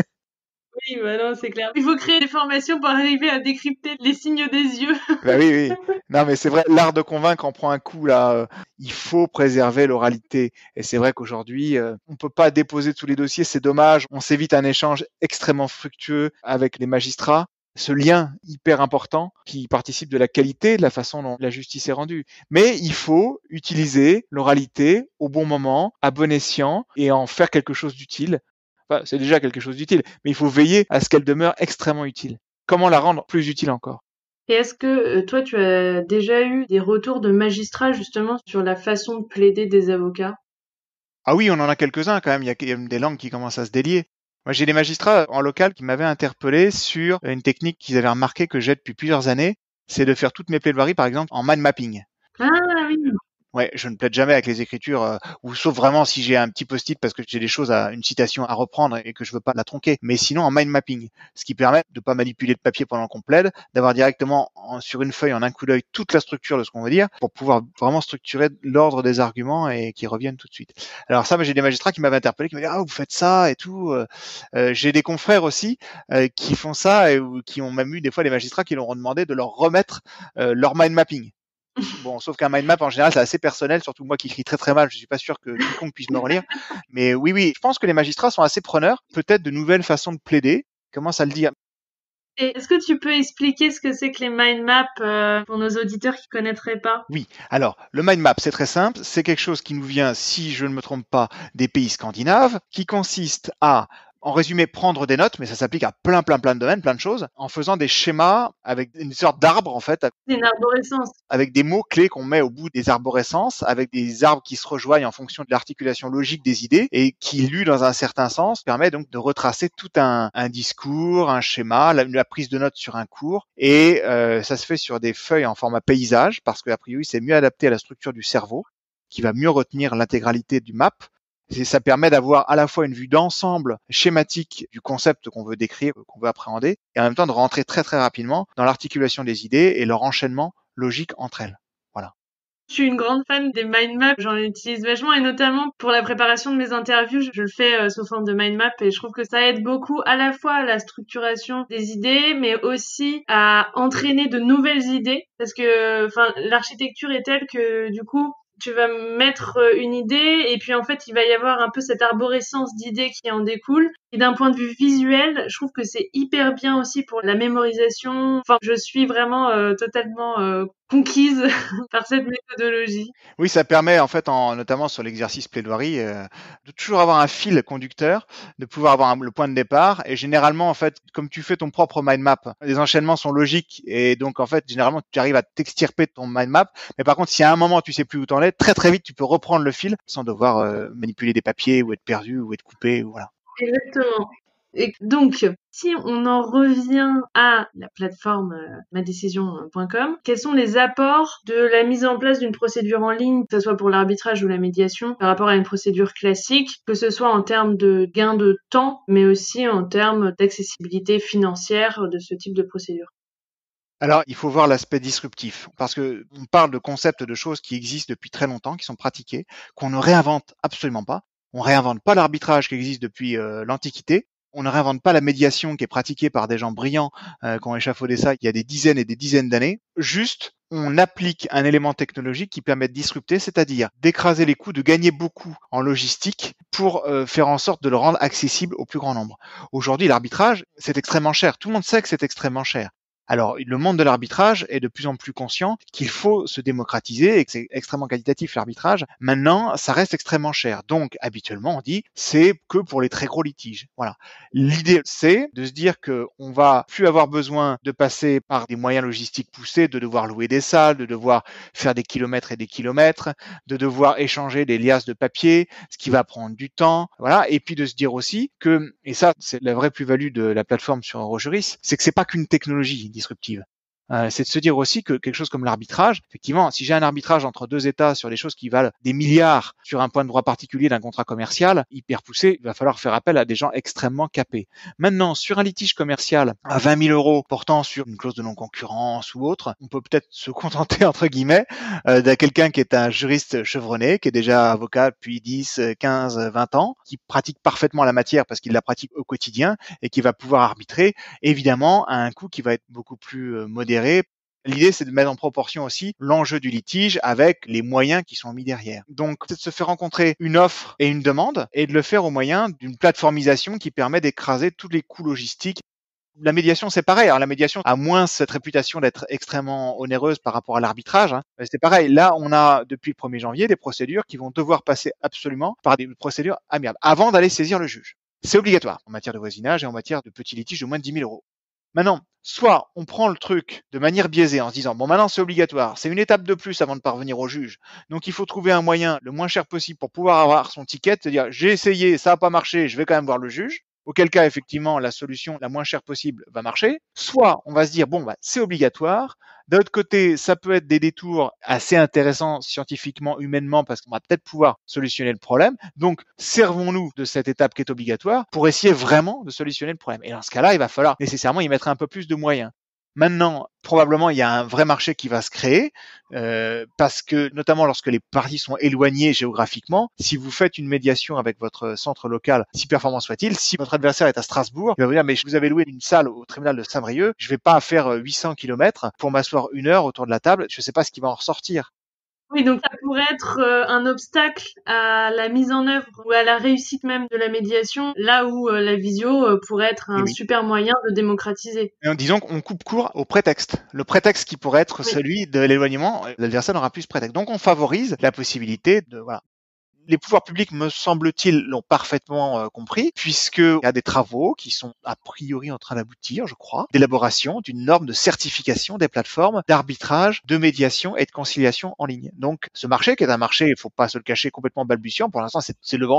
Oui, non, c'est clair. Il faut créer des formations pour arriver à décrypter les signes des yeux. Bah oui. Non, mais c'est vrai, l'art de convaincre en prend un coup là. Il faut préserver l'oralité. Et c'est vrai qu'aujourd'hui, on peut pas déposer tous les dossiers, c'est dommage. On s'évite un échange extrêmement fructueux avec les magistrats. Ce lien hyper important qui participe de la qualité de la façon dont la justice est rendue. Mais il faut utiliser l'oralité au bon moment, à bon escient, et en faire quelque chose d'utile. Enfin, c'est déjà quelque chose d'utile, mais il faut veiller à ce qu'elle demeure extrêmement utile. Comment la rendre plus utile encore? Et est-ce que toi, tu as déjà eu des retours de magistrats justement sur la façon de plaider des avocats? Ah oui, on en a quelques-uns quand même. Il y a des langues qui commencent à se délier. Moi, j'ai des magistrats en local qui m'avaient interpellé sur une technique qu'ils avaient remarqué que j'ai depuis plusieurs années. C'est de faire toutes mes plaidoiries, par exemple, en mind mapping. Ah oui. Ouais, je ne plaide jamais avec les écritures, ou sauf vraiment si j'ai un petit post-it parce que j'ai des choses une citation à reprendre et que je veux pas la tronquer. Mais sinon en mind mapping, ce qui permet de pas manipuler le papier pendant qu'on plaide, d'avoir directement sur une feuille en un coup d'œil toute la structure de ce qu'on veut dire pour pouvoir vraiment structurer l'ordre des arguments et qu'ils reviennent tout de suite. Alors ça, j'ai des magistrats qui m'avaient interpellé, qui m'avaient dit ah vous faites ça et tout. J'ai des confrères aussi qui font ça et qui ont même eu des fois des magistrats qui leur ont demandé de leur remettre leur mind mapping. Bon, sauf qu'un mind map en général c'est assez personnel, surtout moi qui écris très très mal, je suis pas sûr que quiconque puisse me relire. Mais oui, je pense que les magistrats sont assez preneurs, peut-être de nouvelles façons de plaider, commencent à le dire. Et est-ce que tu peux expliquer ce que c'est que les mind maps pour nos auditeurs qui connaîtraient pas? Oui, alors le mind map c'est très simple, c'est quelque chose qui nous vient, si je ne me trompe pas, des pays scandinaves, qui consiste à En résumé, prendre des notes, mais ça s'applique à plein de domaines, plein de choses, en faisant des schémas avec une sorte d'arbre, en fait, C'est une arborescence. avec des mots-clés qu'on met au bout des arborescences, avec des arbres qui se rejoignent en fonction de l'articulation logique des idées, et qui, lus dans un certain sens, permet donc de retracer tout un discours, un schéma, la prise de notes sur un cours, et ça se fait sur des feuilles en format paysage, parce qu'a priori, c'est mieux adapté à la structure du cerveau, qui va mieux retenir l'intégralité du map. Et ça permet d'avoir à la fois une vue d'ensemble schématique du concept qu'on veut décrire, qu'on veut appréhender, et en même temps de rentrer très rapidement dans l'articulation des idées et leur enchaînement logique entre elles. Voilà. Je suis une grande fan des mind maps, j'en utilise vachement et notamment pour la préparation de mes interviews, je le fais sous forme de mind map et je trouve que ça aide beaucoup à la fois à la structuration des idées mais aussi à entraîner de nouvelles idées parce que l'architecture est telle que du coup tu vas mettre une idée et puis en fait il va y avoir un peu cette arborescence d'idées qui en découle. Et d'un point de vue visuel, je trouve que c'est hyper bien aussi pour la mémorisation. Enfin, je suis vraiment totalement conquise par cette méthodologie. Oui, ça permet en fait, notamment sur l'exercice plaidoirie, de toujours avoir un fil conducteur, de pouvoir avoir le point de départ. Et généralement, en fait, comme tu fais ton propre mind map, les enchaînements sont logiques et donc en fait, généralement, tu arrives à t'extirper de ton mind map. Mais par contre, si à un moment tu sais plus où t'en es, très vite, tu peux reprendre le fil sans devoir manipuler des papiers ou être perdu ou être coupé ou voilà. Exactement. Et donc, si on en revient à la plateforme madecision.com, quels sont les apports de la mise en place d'une procédure en ligne, que ce soit pour l'arbitrage ou la médiation, par rapport à une procédure classique, que ce soit en termes de gain de temps, mais aussi en termes d'accessibilité financière de ce type de procédure? Alors, il faut voir l'aspect disruptif, parce que on parle de concepts, de choses qui existent depuis très longtemps, qui sont pratiquées, qu'on ne réinvente absolument pas. On réinvente pas l'arbitrage qui existe depuis l'Antiquité. On ne réinvente pas la médiation qui est pratiquée par des gens brillants qui ont échafaudé ça il y a des dizaines et des dizaines d'années. Juste, on applique un élément technologique qui permet de disrupter, c'est-à-dire d'écraser les coûts, de gagner beaucoup en logistique pour faire en sorte de le rendre accessible au plus grand nombre. Aujourd'hui, l'arbitrage, c'est extrêmement cher. Tout le monde sait que c'est extrêmement cher. Alors, le monde de l'arbitrage est de plus en plus conscient qu'il faut se démocratiser et que c'est extrêmement qualitatif l'arbitrage. Maintenant, ça reste extrêmement cher. Donc, habituellement, on dit c'est que pour les très gros litiges. Voilà. L'idée, c'est de se dire que on va plus avoir besoin de passer par des moyens logistiques poussés, de devoir louer des salles, de devoir faire des kilomètres et des kilomètres, de devoir échanger des liasses de papier, ce qui va prendre du temps. Voilà. Et puis de se dire aussi que, et ça, c'est la vraie plus-value de la plateforme sur Eurojuris, c'est que c'est pas qu'une technologie disruptive. C'est de se dire aussi que quelque chose comme l'arbitrage, effectivement, si j'ai un arbitrage entre deux États sur des choses qui valent des milliards sur un point de droit particulier d'un contrat commercial hyper poussé, il va falloir faire appel à des gens extrêmement capés. Maintenant, sur un litige commercial à 20 000 euros portant sur une clause de non-concurrence ou autre, on peut peut-être se contenter, entre guillemets, de quelqu'un qui est un juriste chevronné, qui est déjà avocat depuis 10, 15, 20 ans, qui pratique parfaitement la matière parce qu'il la pratique au quotidien et qui va pouvoir arbitrer, évidemment, à un coût qui va être beaucoup plus modéré. L'idée, c'est de mettre en proportion aussi l'enjeu du litige avec les moyens qui sont mis derrière. Donc, c'est de se faire rencontrer une offre et une demande et de le faire au moyen d'une plateformisation qui permet d'écraser tous les coûts logistiques. La médiation, c'est pareil. Alors, la médiation a moins cette réputation d'être extrêmement onéreuse par rapport à l'arbitrage. C'est pareil. Là, on a, depuis le 1er janvier, des procédures qui vont devoir passer absolument par des procédures amiables avant d'aller saisir le juge. C'est obligatoire en matière de voisinage et en matière de petits litiges de moins de 10 000 euros. Maintenant, soit on prend le truc de manière biaisée en se disant bon maintenant c'est obligatoire, c'est une étape de plus avant de parvenir au juge, donc il faut trouver un moyen le moins cher possible pour pouvoir avoir son ticket, c'est-à-dire j'ai essayé, ça n'a pas marché, je vais quand même voir le juge, auquel cas effectivement la solution la moins chère possible va marcher, soit on va se dire bon bah c'est obligatoire. D'un autre côté, ça peut être des détours assez intéressants scientifiquement, humainement, parce qu'on va peut-être pouvoir solutionner le problème. Donc, servons-nous de cette étape qui est obligatoire pour essayer vraiment de solutionner le problème. Et dans ce cas-là, il va falloir nécessairement y mettre un peu plus de moyens. Maintenant, probablement, il y a un vrai marché qui va se créer parce que, notamment lorsque les parties sont éloignées géographiquement, si vous faites une médiation avec votre centre local, si performant soit-il, si votre adversaire est à Strasbourg, il va vous dire mais vous avez loué une salle au tribunal de Saint-Brieuc, je vais pas faire 800 km pour m'asseoir 1 heure autour de la table, je sais pas ce qui va en ressortir. Oui, donc ça pourrait être un obstacle à la mise en œuvre ou à la réussite même de la médiation, là où la visio pourrait être un super moyen de démocratiser. Et disons qu'on coupe court au prétexte. Le prétexte qui pourrait être celui de l'éloignement, l'adversaire n'aura plus ce prétexte. Donc on favorise la possibilité de... Voilà. Les pouvoirs publics, me semble-t-il, l'ont parfaitement compris, puisqu'il y a des travaux qui sont a priori en train d'aboutir, je crois, d'élaboration d'une norme de certification des plateformes d'arbitrage, de médiation et de conciliation en ligne. Donc, ce marché, qui est un marché, il faut pas se le cacher, complètement balbutiant, pour l'instant, c'est le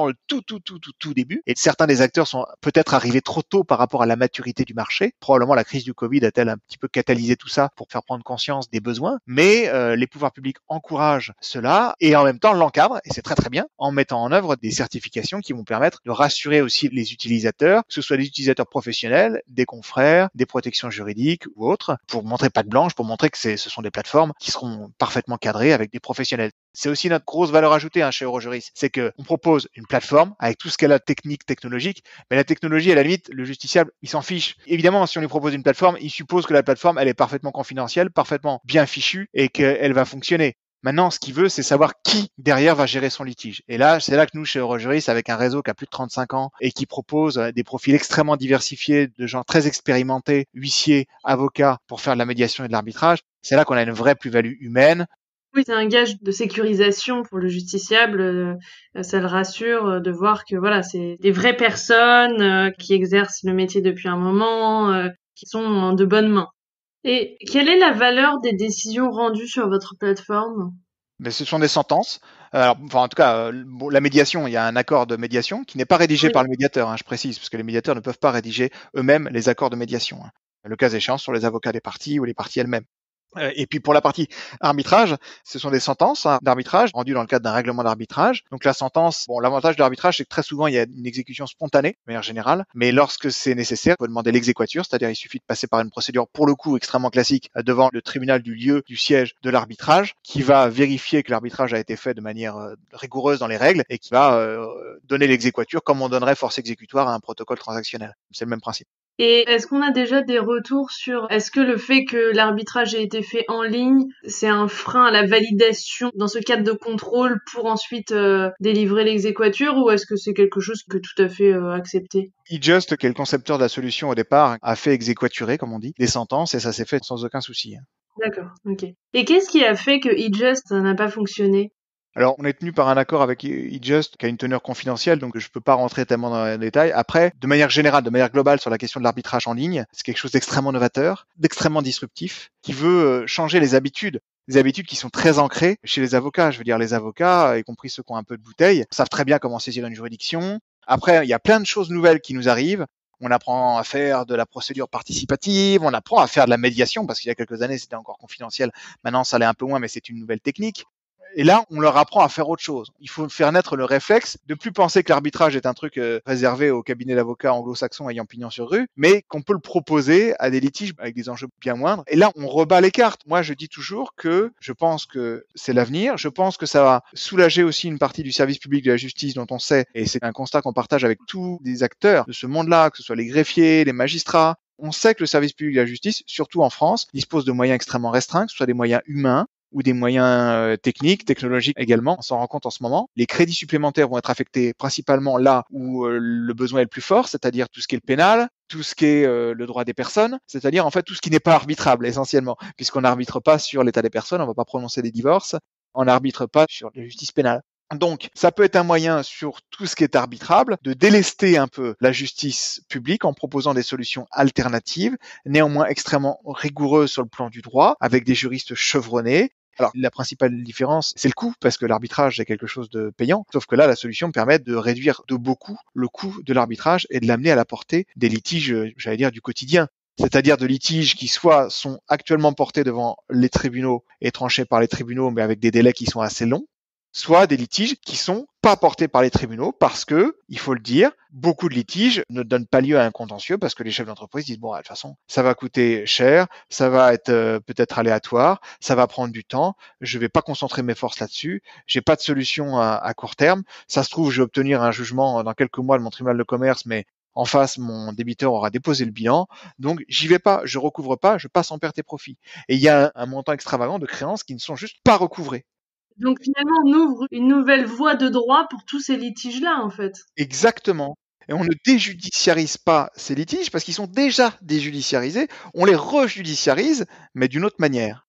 tout début. Et certains des acteurs sont peut-être arrivés trop tôt par rapport à la maturité du marché. Probablement, la crise du Covid a-t-elle un petit peu catalysé tout ça pour faire prendre conscience des besoins. Mais les pouvoirs publics encouragent cela et en même temps l'encadrent, et c'est très très bien, en mettant en œuvre des certifications qui vont permettre de rassurer aussi les utilisateurs, que ce soit des utilisateurs professionnels, des confrères, des protections juridiques ou autres, pour montrer patte blanche, pour montrer que ce sont des plateformes qui seront parfaitement cadrées avec des professionnels. C'est aussi notre grosse valeur ajoutée chez Eurojuris, c'est que on propose une plateforme avec tout ce qu'elle a de technologique, mais la technologie, à la limite, le justiciable, il s'en fiche. Évidemment, si on lui propose une plateforme, il suppose que la plateforme, elle est parfaitement confidentielle, parfaitement bien fichue et qu'elle va fonctionner. Maintenant, ce qu'il veut, c'est savoir qui derrière va gérer son litige. Et là, c'est là que nous, chez Eurojuris, avec un réseau qui a plus de 35 ans et qui propose des profils extrêmement diversifiés de gens très expérimentés, huissiers, avocats, pour faire de la médiation et de l'arbitrage, c'est là qu'on a une vraie plus-value humaine. Oui, c'est un gage de sécurisation pour le justiciable. Ça le rassure de voir que voilà, c'est des vraies personnes qui exercent le métier depuis un moment, qui sont en de bonnes mains. Et quelle est la valeur des décisions rendues sur votre plateforme? Mais ce sont des sentences. Alors, enfin, en tout cas, la médiation, il y a un accord de médiation qui n'est pas rédigé par le médiateur, je précise, parce que les médiateurs ne peuvent pas rédiger eux-mêmes les accords de médiation. Le cas échéant sur les avocats des parties ou les parties elles-mêmes. Et puis pour la partie arbitrage, ce sont des sentences d'arbitrage rendues dans le cadre d'un règlement d'arbitrage. Donc la sentence, l'avantage de l'arbitrage, c'est que très souvent il y a une exécution spontanée, de manière générale, mais lorsque c'est nécessaire, il faut demander l'exéquatur, c'est-à-dire il suffit de passer par une procédure pour le coup extrêmement classique devant le tribunal du lieu du siège de l'arbitrage, qui va vérifier que l'arbitrage a été fait de manière rigoureuse dans les règles et qui va donner l'exéquatur comme on donnerait force exécutoire à un protocole transactionnel. C'est le même principe. Et est-ce qu'on a déjà des retours sur est-ce que le fait que l'arbitrage ait été fait en ligne, c'est un frein à la validation dans ce cadre de contrôle pour ensuite délivrer l'exéquatur, ou est-ce que c'est quelque chose que tout à fait accepté? eJust, qui est le concepteur de la solution au départ, a fait exéquaturer, comme on dit, des sentences et ça s'est fait sans aucun souci. D'accord, ok. Et qu'est-ce qui a fait que eJust n'a pas fonctionné? Alors, on est tenu par un accord avec eJust qui a une teneur confidentielle, donc je peux pas rentrer tellement dans les détails. Après, de manière générale, de manière globale sur la question de l'arbitrage en ligne, c'est quelque chose d'extrêmement novateur, d'extrêmement disruptif, qui veut changer les habitudes qui sont très ancrées chez les avocats. Je veux dire, les avocats, y compris ceux qui ont un peu de bouteille, savent très bien comment saisir une juridiction. Après, il y a plein de choses nouvelles qui nous arrivent. On apprend à faire de la procédure participative, on apprend à faire de la médiation, parce qu'il y a quelques années, c'était encore confidentiel. Maintenant, ça allait un peu moins, mais c'est une nouvelle technique. Et là, on leur apprend à faire autre chose. Il faut faire naître le réflexe de plus penser que l'arbitrage est un truc réservé aux cabinets d'avocats anglo-saxons ayant pignon sur rue, mais qu'on peut le proposer à des litiges avec des enjeux bien moindres. Et là, on rebat les cartes. Moi, je dis toujours que je pense que c'est l'avenir. Je pense que ça va soulager aussi une partie du service public de la justice dont on sait, et c'est un constat qu'on partage avec tous les acteurs de ce monde-là, que ce soit les greffiers, les magistrats. On sait que le service public de la justice, surtout en France, dispose de moyens extrêmement restreints, que ce soit des moyens humains, ou des moyens techniques, technologiques également. On s'en rend compte en ce moment. Les crédits supplémentaires vont être affectés principalement là où le besoin est le plus fort, c'est-à-dire tout ce qui est le pénal, tout ce qui est le droit des personnes, c'est-à-dire en fait tout ce qui n'est pas arbitrable essentiellement, puisqu'on n'arbitre pas sur l'état des personnes, on ne va pas prononcer des divorces, on n'arbitre pas sur la justice pénale. Donc, ça peut être un moyen sur tout ce qui est arbitrable de délester un peu la justice publique en proposant des solutions alternatives, néanmoins extrêmement rigoureuses sur le plan du droit, avec des juristes chevronnés. Alors, la principale différence, c'est le coût, parce que l'arbitrage est quelque chose de payant, sauf que là, la solution permet de réduire de beaucoup le coût de l'arbitrage et de l'amener à la portée des litiges, j'allais dire, du quotidien. C'est-à-dire de litiges qui soit sont actuellement portés devant les tribunaux et tranchés par les tribunaux, mais avec des délais qui sont assez longs, soit des litiges qui sont pas portés par les tribunaux parce que, il faut le dire, beaucoup de litiges ne donnent pas lieu à un contentieux parce que les chefs d'entreprise disent bon, de toute façon, ça va coûter cher, ça va être peut-être aléatoire, ça va prendre du temps, je vais pas concentrer mes forces là-dessus, j'ai pas de solution à court terme, ça se trouve, je vais obtenir un jugement dans quelques mois de mon tribunal de commerce, mais en face, mon débiteur aura déposé le bilan, donc j'y vais pas, je recouvre pas, je passe en perte et profit. Et il y a un montant extravagant de créances qui ne sont juste pas recouvrées. Donc finalement, on ouvre une nouvelle voie de droit pour tous ces litiges-là, en fait. Exactement. Et on ne déjudiciarise pas ces litiges parce qu'ils sont déjà déjudiciarisés. On les rejudiciarise, mais d'une autre manière.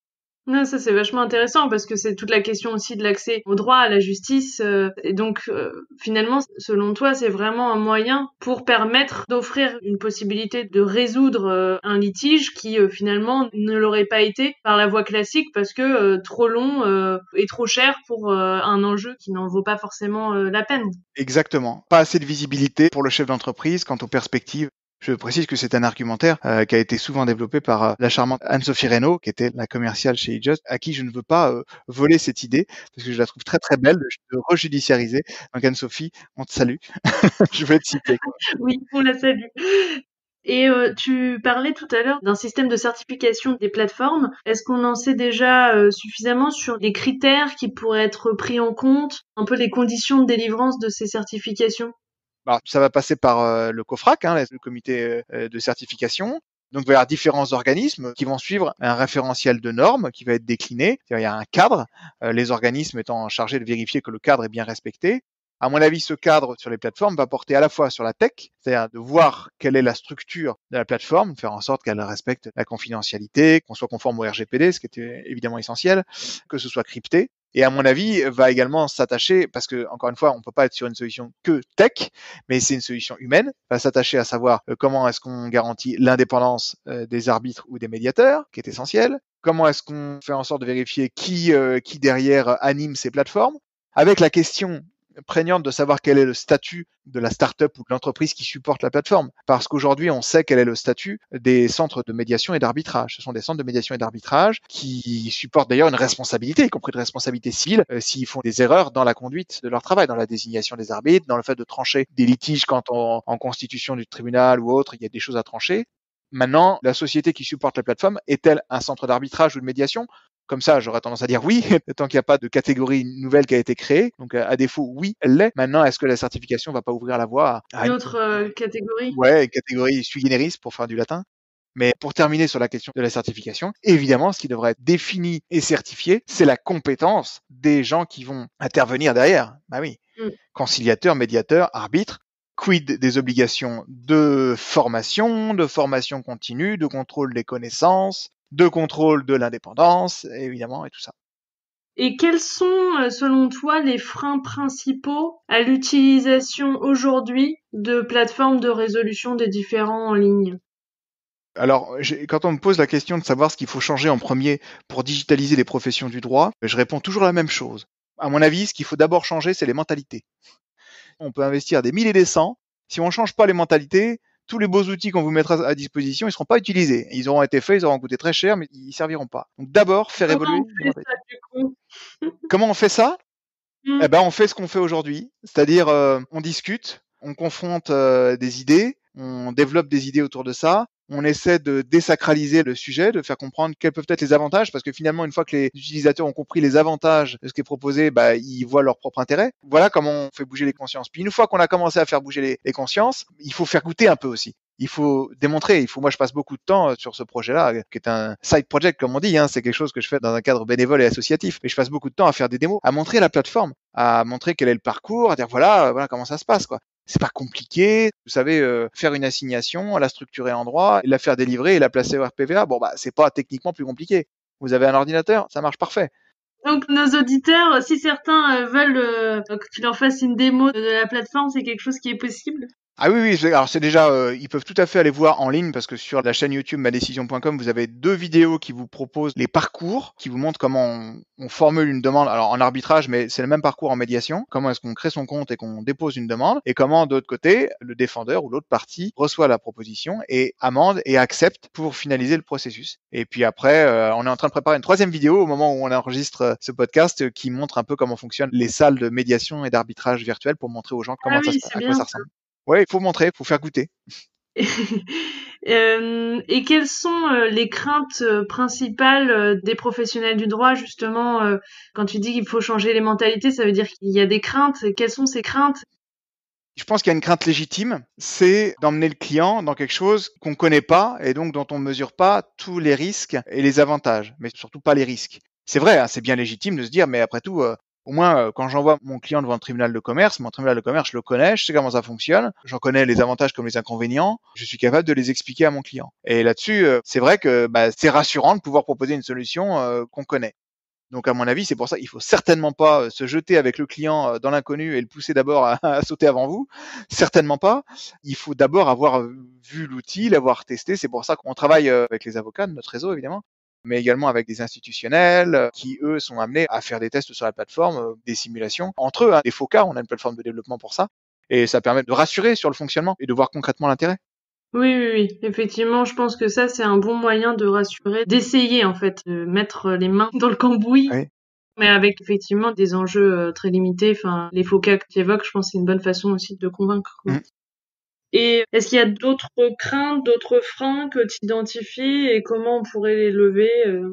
Non, ça c'est vachement intéressant parce que c'est toute la question aussi de l'accès au droit, à la justice. Et donc finalement, selon toi, c'est vraiment un moyen pour permettre d'offrir une possibilité de résoudre un litige qui finalement ne l'aurait pas été par la voie classique parce que trop long et trop cher pour un enjeu qui n'en vaut pas forcément la peine. Exactement. Pas assez de visibilité pour le chef d'entreprise quant aux perspectives. Je précise que c'est un argumentaire qui a été souvent développé par la charmante Anne-Sophie Reynaud, qui était la commerciale chez eJust, à qui je ne veux pas voler cette idée, parce que je la trouve très très belle de rejudiciariser. Donc Anne-Sophie, on te salue. Je vais te citer. Oui, on la salue. Et tu parlais tout à l'heure d'un système de certification des plateformes. Est-ce qu'on en sait déjà suffisamment sur les critères qui pourraient être pris en compte, un peu les conditions de délivrance de ces certifications? Alors, ça va passer par le COFRAC, hein, le comité de certification. Donc, il va y avoir différents organismes qui vont suivre un référentiel de normes qui va être décliné. C'est-à-dire, il y a un cadre, les organismes étant chargés de vérifier que le cadre est bien respecté. À mon avis, ce cadre sur les plateformes va porter à la fois sur la tech, c'est-à-dire de voir quelle est la structure de la plateforme, de faire en sorte qu'elle respecte la confidentialité, qu'on soit conforme au RGPD, ce qui était évidemment essentiel, que ce soit crypté. Et à mon avis, va également s'attacher, parce que encore une fois, on peut pas être sur une solution que tech, mais c'est une solution humaine, va s'attacher à savoir comment est-ce qu'on garantit l'indépendance des arbitres ou des médiateurs, qui est essentiel. Comment est-ce qu'on fait en sorte de vérifier qui derrière anime ces plateformes, avec la question prégnante de savoir quel est le statut de la start-up ou de l'entreprise qui supporte la plateforme. Parce qu'aujourd'hui, on sait quel est le statut des centres de médiation et d'arbitrage. Ce sont des centres de médiation et d'arbitrage qui supportent d'ailleurs une responsabilité, y compris de responsabilité civile, s'ils font des erreurs dans la conduite de leur travail, dans la désignation des arbitres, dans le fait de trancher des litiges quand en constitution du tribunal ou autre, il y a des choses à trancher. Maintenant, la société qui supporte la plateforme est-elle un centre d'arbitrage ou de médiation? Comme ça, j'aurais tendance à dire oui, tant qu'il n'y a pas de catégorie nouvelle qui a été créée. Donc, à défaut, oui, elle l'est. Maintenant, est-ce que la certification va pas ouvrir la voie à Une autre catégorie? une catégorie sui generis pour faire du latin? Mais pour terminer sur la question de la certification, évidemment, ce qui devrait être défini et certifié, c'est la compétence des gens qui vont intervenir derrière. Bah oui, conciliateurs, médiateurs, arbitres. Quid des obligations de formation continue, de contrôle des connaissances, de contrôle de l'indépendance, évidemment, et tout ça. Et quels sont, selon toi, les freins principaux à l'utilisation aujourd'hui de plateformes de résolution des différends en ligne? Alors, quand on me pose la question de savoir ce qu'il faut changer en premier pour digitaliser les professions du droit, je réponds toujours la même chose. À mon avis, ce qu'il faut d'abord changer, c'est les mentalités. On peut investir des milliers et des cents. Si on ne change pas les mentalités, tous les beaux outils qu'on vous mettra à disposition, ils ne seront pas utilisés. Ils auront été faits, ils auront coûté très cher, mais ils ne serviront pas. Donc d'abord, faire évoluer les mentalités. Ça, du coup? Comment on fait ça? Eh ben, on fait ce qu'on fait aujourd'hui, c'est-à-dire on discute, on confronte des idées, on développe des idées autour de ça, on essaie de désacraliser le sujet, de faire comprendre quels peuvent être les avantages, parce que finalement, une fois que les utilisateurs ont compris les avantages de ce qui est proposé, bah, ils voient leur propre intérêt. Voilà comment on fait bouger les consciences. Puis une fois qu'on a commencé à faire bouger les consciences, il faut faire goûter un peu aussi. Il faut démontrer. Moi, je passe beaucoup de temps sur ce projet-là, qui est un side project, comme on dit. C'est quelque chose que je fais dans un cadre bénévole et associatif. Mais je passe beaucoup de temps à faire des démos, à montrer la plateforme, à montrer quel est le parcours, à dire voilà comment ça se passe, quoi. C'est pas compliqué. Vous savez, faire une assignation, la structurer en droit, la faire délivrer et la placer au RPVA. Bon, bah, c'est pas techniquement plus compliqué. Vous avez un ordinateur, ça marche parfait. Donc nos auditeurs, si certains veulent que tu leur fasses une démo de la plateforme, c'est quelque chose qui est possible? Ah oui, alors c'est déjà, ils peuvent tout à fait aller voir en ligne parce que sur la chaîne YouTube madecision.com, vous avez 2 vidéos qui vous proposent les parcours, qui vous montrent comment on formule une demande, alors en arbitrage, mais c'est le même parcours en médiation. Comment est-ce qu'on crée son compte et qu'on dépose une demande, et comment de l'autre côté, le défendeur ou l'autre partie reçoit la proposition et amende et accepte pour finaliser le processus. Et puis après, on est en train de préparer une 3e vidéo au moment où on enregistre ce podcast qui montre un peu comment fonctionnent les salles de médiation et d'arbitrage virtuel pour montrer aux gens comment à quoi ça ressemble. Ouais, il faut montrer, il faut faire goûter. Et quelles sont les craintes principales des professionnels du droit, justement, quand tu dis qu'il faut changer les mentalités, ça veut dire qu'il y a des craintes. Quelles sont ces craintes? Je pense qu'il y a une crainte légitime, c'est d'emmener le client dans quelque chose qu'on ne connaît pas et donc dont on ne mesure pas tous les risques et les avantages, mais surtout pas les risques. C'est vrai, c'est bien légitime de se dire, mais après tout, Au moins, quand j'envoie mon client devant le tribunal de commerce, mon tribunal de commerce, je le connais, je sais comment ça fonctionne, j'en connais les avantages comme les inconvénients, je suis capable de les expliquer à mon client. Et là-dessus, c'est vrai que c'est rassurant de pouvoir proposer une solution qu'on connaît. Donc à mon avis, c'est pour ça qu'il faut certainement pas se jeter avec le client dans l'inconnu et le pousser d'abord à sauter avant vous. Certainement pas. Il faut d'abord avoir vu l'outil, l'avoir testé. C'est pour ça qu'on travaille avec les avocats de notre réseau, évidemment, mais également avec des institutionnels qui, eux, sont amenés à faire des tests sur la plateforme, des simulations. Entre eux, des faux cas, on a une plateforme de développement pour ça. Et ça permet de rassurer sur le fonctionnement et de voir concrètement l'intérêt. Oui. Effectivement, je pense que ça, c'est un bon moyen de rassurer, d'essayer, en fait, de mettre les mains dans le cambouis. Oui. Mais avec effectivement des enjeux très limités. Enfin, les faux cas que tu évoques, je pense que c'est une bonne façon aussi de le convaincre, quoi. Et est-ce qu'il y a d'autres craintes, d'autres freins que tu identifies et comment on pourrait les lever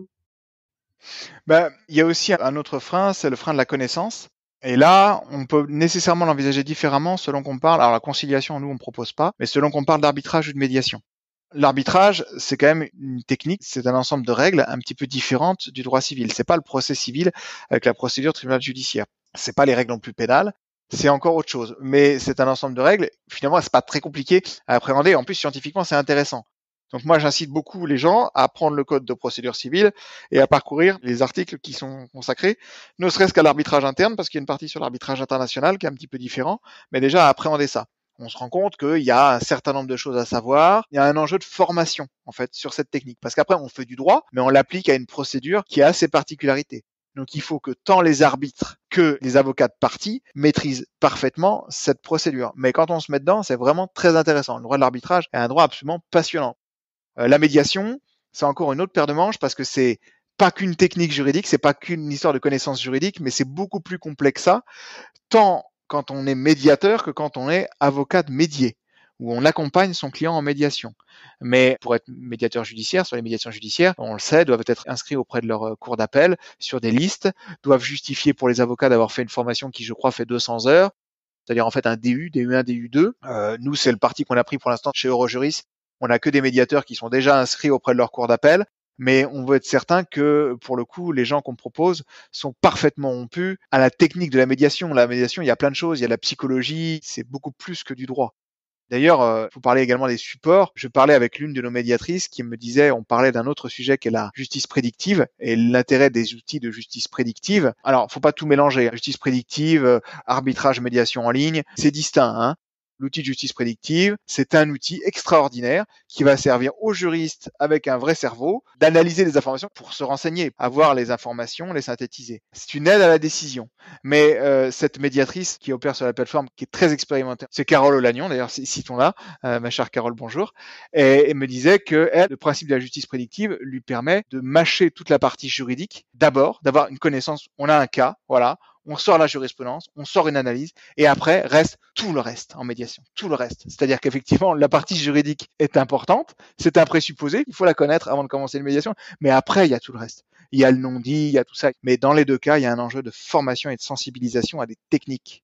Il y a aussi un autre frein, c'est le frein de la connaissance. Et là, on peut nécessairement l'envisager différemment selon qu'on parle. Alors la conciliation, nous, on ne propose pas, mais selon qu'on parle d'arbitrage ou de médiation. L'arbitrage, c'est quand même une technique, c'est un ensemble de règles un petit peu différentes du droit civil. C'est pas le procès civil avec la procédure tribunal judiciaire. C'est pas les règles non plus pénales. C'est encore autre chose. Mais c'est un ensemble de règles. Finalement, c'est pas très compliqué à appréhender. En plus, scientifiquement, c'est intéressant. Donc moi, j'incite beaucoup les gens à prendre le code de procédure civile et à parcourir les articles qui sont consacrés, ne serait-ce qu'à l'arbitrage interne, parce qu'il y a une partie sur l'arbitrage international qui est un petit peu différent, mais déjà à appréhender ça. On se rend compte qu'il y a un certain nombre de choses à savoir. Il y a un enjeu de formation, en fait, sur cette technique. Parce qu'après, on fait du droit, mais on l'applique à une procédure qui a ses particularités. Donc, il faut que tant les arbitres que les avocats de partie maîtrisent parfaitement cette procédure. Mais quand on se met dedans, c'est vraiment très intéressant. Le droit de l'arbitrage est un droit absolument passionnant. La médiation, c'est encore une autre paire de manches parce que c'est pas qu'une technique juridique, c'est pas qu'une histoire de connaissances juridiques, mais c'est beaucoup plus complexe que ça, tant quand on est médiateur que quand on est avocat de médier, où on accompagne son client en médiation. Mais pour être médiateur judiciaire, sur les médiations judiciaires, on le sait, doivent être inscrits auprès de leur cour d'appel sur des listes, doivent justifier pour les avocats d'avoir fait une formation qui, je crois, fait 200 heures, c'est-à-dire en fait un DU, DU1, DU2. Nous, c'est le parti qu'on a pris pour l'instant chez Eurojuris. On n'a que des médiateurs qui sont déjà inscrits auprès de leur cour d'appel, mais on veut être certain que, pour le coup, les gens qu'on propose sont parfaitement rompus à la technique de la médiation. La médiation, il y a plein de choses, il y a la psychologie, c'est beaucoup plus que du droit. D'ailleurs, vous parlez également des supports. Je parlais avec l'une de nos médiatrices qui me disait, on parlait d'un autre sujet qui est la justice prédictive et l'intérêt des outils de justice prédictive. Alors, faut pas tout mélanger. Justice prédictive, arbitrage, médiation en ligne, c'est distinct, hein. L'outil de justice prédictive, c'est un outil extraordinaire qui va servir aux juristes avec un vrai cerveau d'analyser les informations pour se renseigner, avoir les informations, les synthétiser. C'est une aide à la décision. Mais cette médiatrice qui opère sur la plateforme, qui est très expérimentée, c'est Carole Olagnon, d'ailleurs, citons-la, ma chère Carole, bonjour, et me disait que elle, le principe de la justice prédictive lui permet de mâcher toute la partie juridique, d'abord, d'avoir une connaissance, on a un cas, voilà, on sort la jurisprudence, on sort une analyse, et après reste tout le reste en médiation, tout le reste. C'est-à-dire qu'effectivement, la partie juridique est importante, c'est un présupposé, il faut la connaître avant de commencer une médiation, mais après, il y a tout le reste. Il y a le non-dit, il y a tout ça. Mais dans les deux cas, il y a un enjeu de formation et de sensibilisation à des techniques.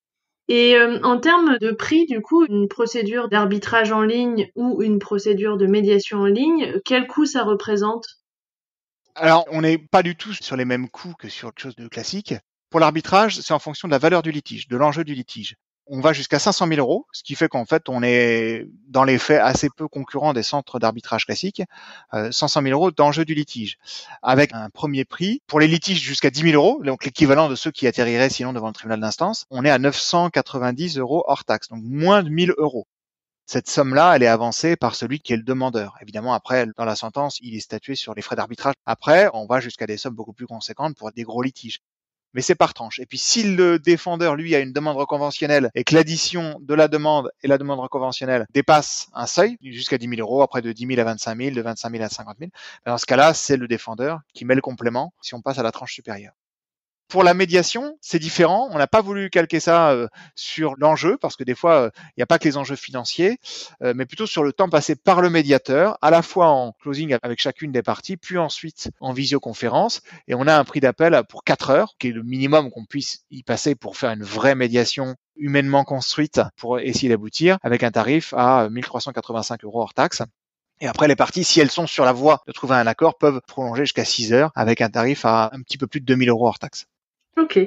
Et en termes de prix, du coup, une procédure d'arbitrage en ligne ou une procédure de médiation en ligne, quel coût ça représente? Alors, on n'est pas du tout sur les mêmes coûts que sur quelque chose de classique. Pour l'arbitrage, c'est en fonction de la valeur du litige, de l'enjeu du litige. On va jusqu'à 500 000 euros, ce qui fait qu'en fait, on est dans les faits assez peu concurrents des centres d'arbitrage classiques. 500 000 euros d'enjeu du litige, avec un premier prix pour les litiges jusqu'à 10 000 euros, donc l'équivalent de ceux qui atterriraient sinon devant le tribunal d'instance. On est à 990 euros hors taxe, donc moins de 1 000 euros. Cette somme-là, elle est avancée par celui qui est le demandeur. Évidemment, après, dans la sentence, il est statué sur les frais d'arbitrage. Après, on va jusqu'à des sommes beaucoup plus conséquentes pour des gros litiges. Mais c'est par tranche. Et puis, si le défendeur, lui, a une demande reconventionnelle et que l'addition de la demande et la demande reconventionnelle dépasse un seuil, jusqu'à 10 000 euros, après de 10 000 à 25 000, de 25 000 à 50 000, dans ce cas-là, c'est le défendeur qui met le complément si on passe à la tranche supérieure. Pour la médiation, c'est différent. On n'a pas voulu calquer ça sur l'enjeu, parce que des fois, il n'y a pas que les enjeux financiers, mais plutôt sur le temps passé par le médiateur, à la fois en closing avec chacune des parties, puis ensuite en visioconférence. Et on a un prix d'appel pour 4 heures, qui est le minimum qu'on puisse y passer pour faire une vraie médiation humainement construite, pour essayer d'aboutir, avec un tarif à 1 385 euros hors taxe. Et après, les parties, si elles sont sur la voie de trouver un accord, peuvent prolonger jusqu'à 6 heures, avec un tarif à un petit peu plus de 2 000 euros hors taxe. Ok.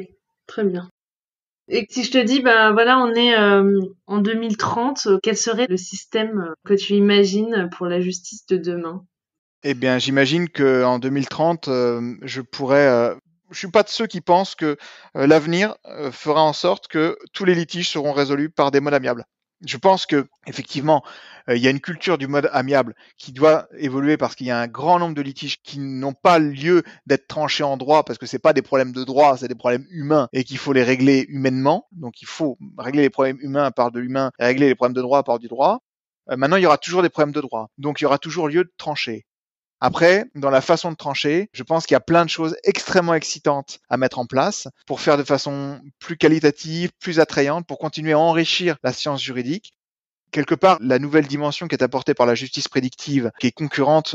Très bien. Et si je te dis, voilà, on est en 2030, quel serait le système que tu imagines pour la justice de demain? Eh bien, j'imagine qu'en 2030, je suis pas de ceux qui pensent que l'avenir fera en sorte que tous les litiges seront résolus par des modes amiables. Je pense que effectivement, il y a une culture du mode amiable qui doit évoluer parce qu'il y a un grand nombre de litiges qui n'ont pas lieu d'être tranchés en droit parce que c'est pas des problèmes de droit, c'est des problèmes humains et qu'il faut les régler humainement. Donc il faut régler les problèmes humains par de l'humain et régler les problèmes de droit par du droit. Maintenant, il y aura toujours des problèmes de droit, donc il y aura toujours lieu de trancher. Après, dans la façon de trancher, je pense qu'il y a plein de choses extrêmement excitantes à mettre en place pour faire de façon plus qualitative, plus attrayante, pour continuer à enrichir la science juridique. Quelque part, la nouvelle dimension qui est apportée par la justice prédictive, qui est concurrente,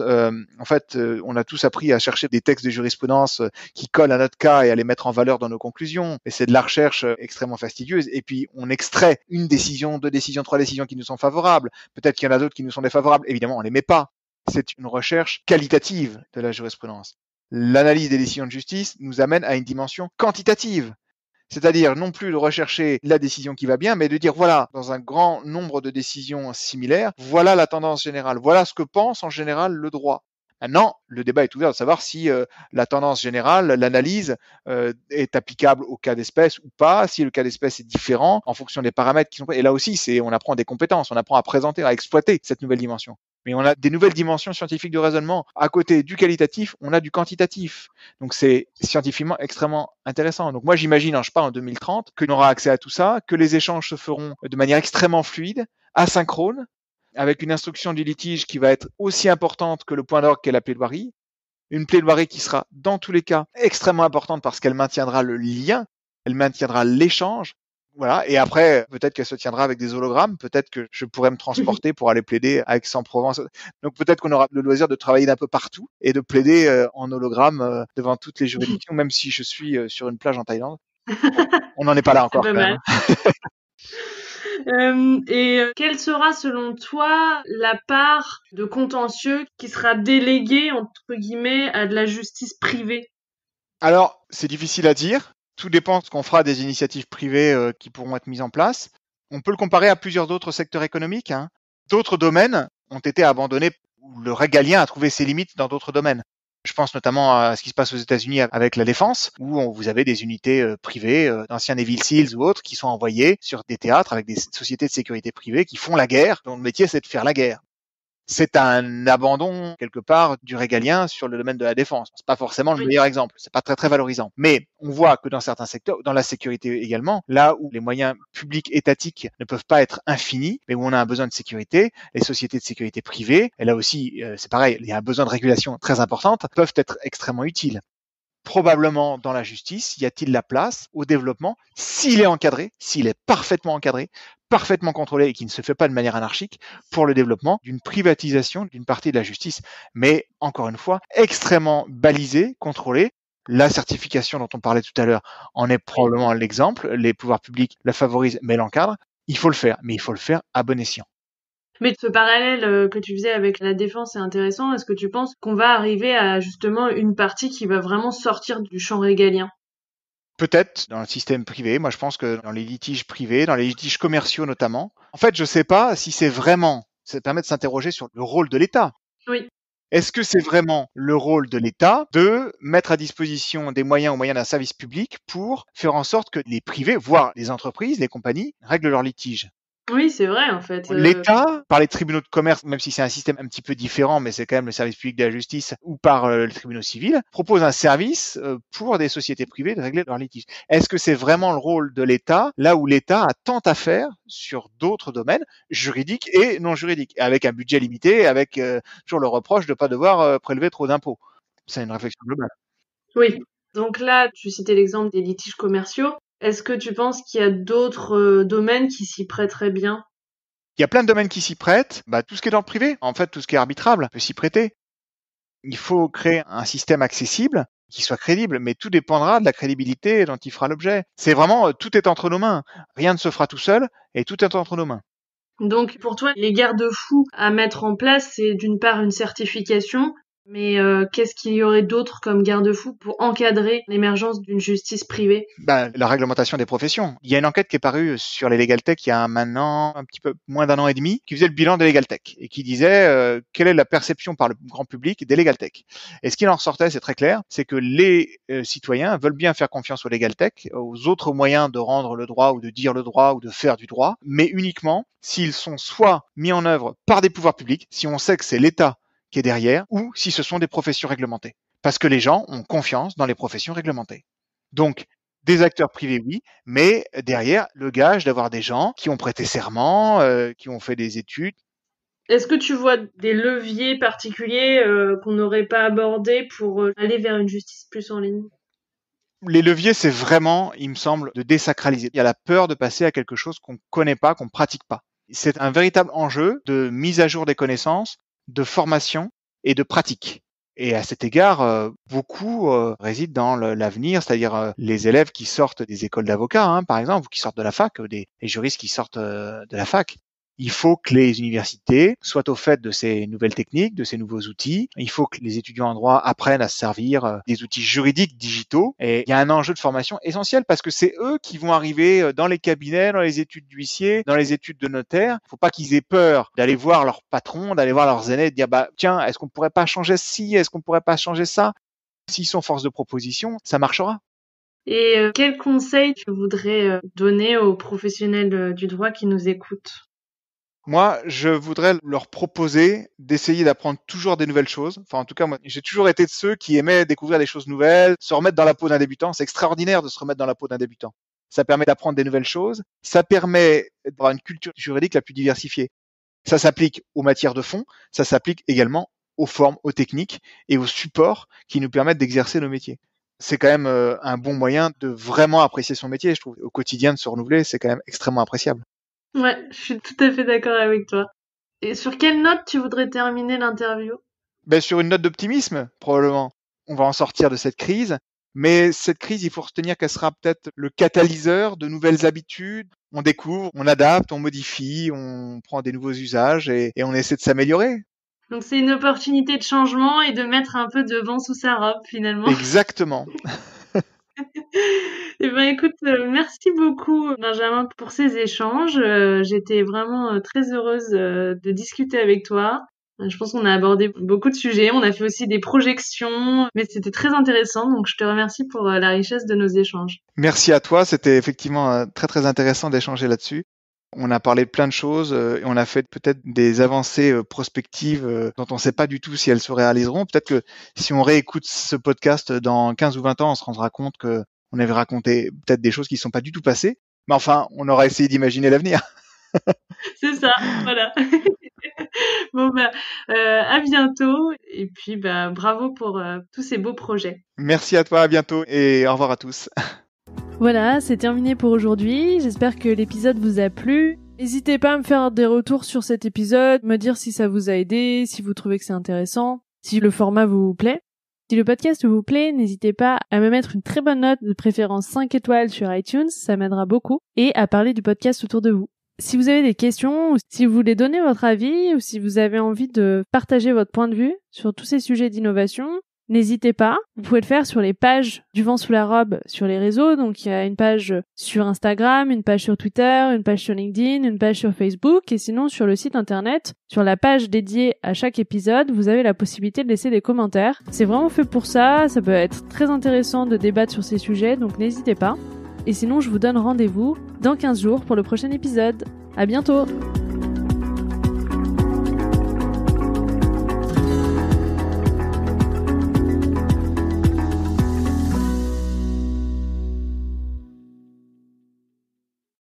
on a tous appris à chercher des textes de jurisprudence qui collent à notre cas et à les mettre en valeur dans nos conclusions. Et c'est de la recherche extrêmement fastidieuse. Et puis, on extrait une décision, deux décisions, trois décisions qui nous sont favorables. Peut-être qu'il y en a d'autres qui nous sont défavorables. Évidemment, on les met pas. C'est une recherche qualitative de la jurisprudence. L'analyse des décisions de justice nous amène à une dimension quantitative. C'est-à-dire non plus de rechercher la décision qui va bien, mais de dire voilà, dans un grand nombre de décisions similaires, voilà la tendance générale, voilà ce que pense en général le droit. Maintenant, le débat est ouvert de savoir si la tendance générale, l'analyse est applicable au cas d'espèce ou pas, si le cas d'espèce est différent en fonction des paramètres qui sont. Et là aussi, on apprend des compétences, on apprend à présenter, à exploiter cette nouvelle dimension. Mais on a des nouvelles dimensions scientifiques de raisonnement. À côté du qualitatif, on a du quantitatif. Donc c'est scientifiquement extrêmement intéressant. Donc moi j'imagine, je parle en 2030, qu'on aura accès à tout ça, que les échanges se feront de manière extrêmement fluide, asynchrone, avec une instruction du litige qui va être aussi importante que le point d'orgue qu'est la plaidoirie. Une plaidoirie qui sera dans tous les cas extrêmement importante parce qu'elle maintiendra le lien, elle maintiendra l'échange. Voilà. Et après, peut-être qu'elle se tiendra avec des hologrammes. Peut-être que je pourrais me transporter pour aller plaider à Aix-en-Provence. Donc peut-être qu'on aura le loisir de travailler d'un peu partout et de plaider en hologramme devant toutes les juridictions, même si je suis sur une plage en Thaïlande. On n'en est pas là encore. C'est pas mal. Quelle sera selon toi la part de contentieux qui sera déléguée entre guillemets à de la justice privée? Alors, c'est difficile à dire. Tout dépend de ce qu'on fera des initiatives privées qui pourront être mises en place. On peut le comparer à plusieurs autres secteurs économiques. D'autres domaines ont été abandonnés où le régalien a trouvé ses limites dans d'autres domaines. Je pense notamment à ce qui se passe aux États-Unis avec la défense, où vous avez des unités privées, d'anciens Navy Seals ou autres, qui sont envoyés sur des théâtres avec des sociétés de sécurité privées qui font la guerre, dont le métier c'est de faire la guerre. C'est un abandon quelque part du régalien sur le domaine de la défense. C'est pas forcément le meilleur exemple, c'est pas très très valorisant. Mais on voit que dans certains secteurs, dans la sécurité également, là où les moyens publics étatiques ne peuvent pas être infinis, mais où on a un besoin de sécurité, les sociétés de sécurité privées, et là aussi c'est pareil, il y a un besoin de régulation très importante, peuvent être extrêmement utiles. Probablement dans la justice, y a-t-il la place au développement, s'il est encadré, s'il est parfaitement encadré, parfaitement contrôlé et qui ne se fait pas de manière anarchique, pour le développement d'une privatisation d'une partie de la justice, mais encore une fois, extrêmement balisée, contrôlée. La certification dont on parlait tout à l'heure en est probablement l'exemple. Les pouvoirs publics la favorisent, mais l'encadrent. Il faut le faire, mais il faut le faire à bon escient. Mais ce parallèle que tu faisais avec la défense est intéressant. Est-ce que tu penses qu'on va arriver à justement une partie qui va vraiment sortir du champ régalien? Peut-être dans le système privé. Moi, je pense que dans les litiges privés, dans les litiges commerciaux notamment, en fait, je ne sais pas si c'est vraiment, ça permet de s'interroger sur le rôle de l'État. Oui. Est-ce que c'est vraiment le rôle de l'État de mettre à disposition des moyens au moyen d'un service public pour faire en sorte que les privés, voire les entreprises, les compagnies, règlent leurs litiges? Oui, c'est vrai en fait. L'État, par les tribunaux de commerce, même si c'est un système un petit peu différent, mais c'est quand même le service public de la justice, ou par les tribunaux civils, propose un service pour des sociétés privées de régler leurs litiges. Est-ce que c'est vraiment le rôle de l'État, là où l'État a tant à faire sur d'autres domaines, juridiques et non juridiques, avec un budget limité, avec toujours le reproche de ne pas devoir prélever trop d'impôts? C'est une réflexion globale. Oui. Donc là, tu citais l'exemple des litiges commerciaux. Est-ce que tu penses qu'il y a d'autres domaines qui s'y prêteraient bien? Il y a plein de domaines qui s'y prêtent. Tout ce qui est dans le privé, en fait, tout ce qui est arbitrable peut s'y prêter. Il faut créer un système accessible qui soit crédible, mais tout dépendra de la crédibilité dont il fera l'objet. C'est vraiment, tout est entre nos mains. Rien ne se fera tout seul et tout est entre nos mains. Donc pour toi, les garde-fous à mettre en place, c'est d'une part une certification Mais qu'est-ce qu'il y aurait d'autre comme garde-fou pour encadrer l'émergence d'une justice privée ? La réglementation des professions. Il y a une enquête qui est parue sur les Legal Tech il y a maintenant un petit peu moins d'1 an et demi, qui faisait le bilan des Legal Tech et qui disait quelle est la perception par le grand public des Legal Tech. Et ce qu'il en ressortait, c'est très clair, c'est que les citoyens veulent bien faire confiance aux Legal Tech, aux autres moyens de rendre le droit ou de dire le droit ou de faire du droit, mais uniquement s'ils sont soit mis en œuvre par des pouvoirs publics, si on sait que c'est l'État qui est derrière, ou si ce sont des professions réglementées. Parce que les gens ont confiance dans les professions réglementées. Donc, des acteurs privés, oui, mais derrière, le gage d'avoir des gens qui ont prêté serment, qui ont fait des études. Est-ce que tu vois des leviers particuliers qu'on n'aurait pas abordés pour aller vers une justice plus en ligne ? Les leviers, c'est vraiment, il me semble, de désacraliser. Il y a la peur de passer à quelque chose qu'on ne connaît pas, qu'on ne pratique pas. C'est un véritable enjeu de mise à jour des connaissances, de formation et de pratique. Et à cet égard, beaucoup résident dans l'avenir, c'est-à-dire les élèves qui sortent des écoles d'avocats, par exemple, ou qui sortent de la fac, les juristes qui sortent de la fac. Il faut que les universités soient au fait de ces nouvelles techniques, de ces nouveaux outils. Il faut que les étudiants en droit apprennent à se servir des outils juridiques digitaux. Et il y a un enjeu de formation essentiel parce que c'est eux qui vont arriver dans les cabinets, dans les études d'huissier, dans les études de notaire. Il ne faut pas qu'ils aient peur d'aller voir leur patron, d'aller voir leurs aînés et de dire tiens, est-ce qu'on pourrait pas changer ci, est-ce qu'on pourrait pas changer ça ? S'ils sont force de proposition, ça marchera. Et quel conseil tu voudrais donner aux professionnels du droit qui nous écoutent ? Moi, je voudrais leur proposer d'essayer d'apprendre toujours des nouvelles choses. Enfin, en tout cas, moi, j'ai toujours été de ceux qui aimaient découvrir des choses nouvelles, se remettre dans la peau d'un débutant. C'est extraordinaire de se remettre dans la peau d'un débutant. Ça permet d'apprendre des nouvelles choses. Ça permet d'avoir une culture juridique la plus diversifiée. Ça s'applique aux matières de fond. Ça s'applique également aux formes, aux techniques et aux supports qui nous permettent d'exercer nos métiers. C'est quand même un bon moyen de vraiment apprécier son métier, je trouve. Au quotidien, de se renouveler, c'est quand même extrêmement appréciable. Ouais, je suis tout à fait d'accord avec toi. Et sur quelle note tu voudrais terminer l'interview ? Sur une note d'optimisme, probablement. On va en sortir de cette crise, mais cette crise, il faut retenir qu'elle sera peut-être le catalyseur de nouvelles habitudes. On découvre, on adapte, on modifie, on prend des nouveaux usages et on essaie de s'améliorer. Donc c'est une opportunité de changement et de mettre un peu de vent sous sa robe, finalement. Exactement. Eh ben écoute, merci beaucoup Benjamin pour ces échanges. J'étais vraiment très heureuse de discuter avec toi. Je pense qu'on a abordé beaucoup de sujets, on a fait aussi des projections, mais c'était très intéressant, donc je te remercie pour la richesse de nos échanges. Merci à toi, c'était effectivement très très intéressant d'échanger là-dessus. On a parlé de plein de choses et on a fait peut-être des avancées prospectives dont on ne sait pas du tout si elles se réaliseront. Peut-être que si on réécoute ce podcast dans 15 ou 20 ans, on se rendra compte qu'on avait raconté peut-être des choses qui ne sont pas du tout passées. Mais enfin, on aura essayé d'imaginer l'avenir. C'est ça, voilà. Bon, à bientôt. Et puis, bravo pour tous ces beaux projets. Merci à toi, à bientôt et au revoir à tous. Voilà, c'est terminé pour aujourd'hui. J'espère que l'épisode vous a plu. N'hésitez pas à me faire des retours sur cet épisode, me dire si ça vous a aidé, si vous trouvez que c'est intéressant, si le format vous plaît. Si le podcast vous plaît, n'hésitez pas à me mettre une très bonne note, de préférence 5 étoiles sur iTunes, ça m'aidera beaucoup, et à parler du podcast autour de vous. Si vous avez des questions, ou si vous voulez donner votre avis, ou si vous avez envie de partager votre point de vue sur tous ces sujets d'innovation, n'hésitez pas. Vous pouvez le faire sur les pages du vent sous la robe sur les réseaux. Donc, il y a une page sur Instagram, une page sur Twitter, une page sur LinkedIn, une page sur Facebook. Et sinon, sur le site internet, sur la page dédiée à chaque épisode, vous avez la possibilité de laisser des commentaires. C'est vraiment fait pour ça. Ça peut être très intéressant de débattre sur ces sujets. Donc, n'hésitez pas. Et sinon, je vous donne rendez-vous dans 15 jours pour le prochain épisode. À bientôt!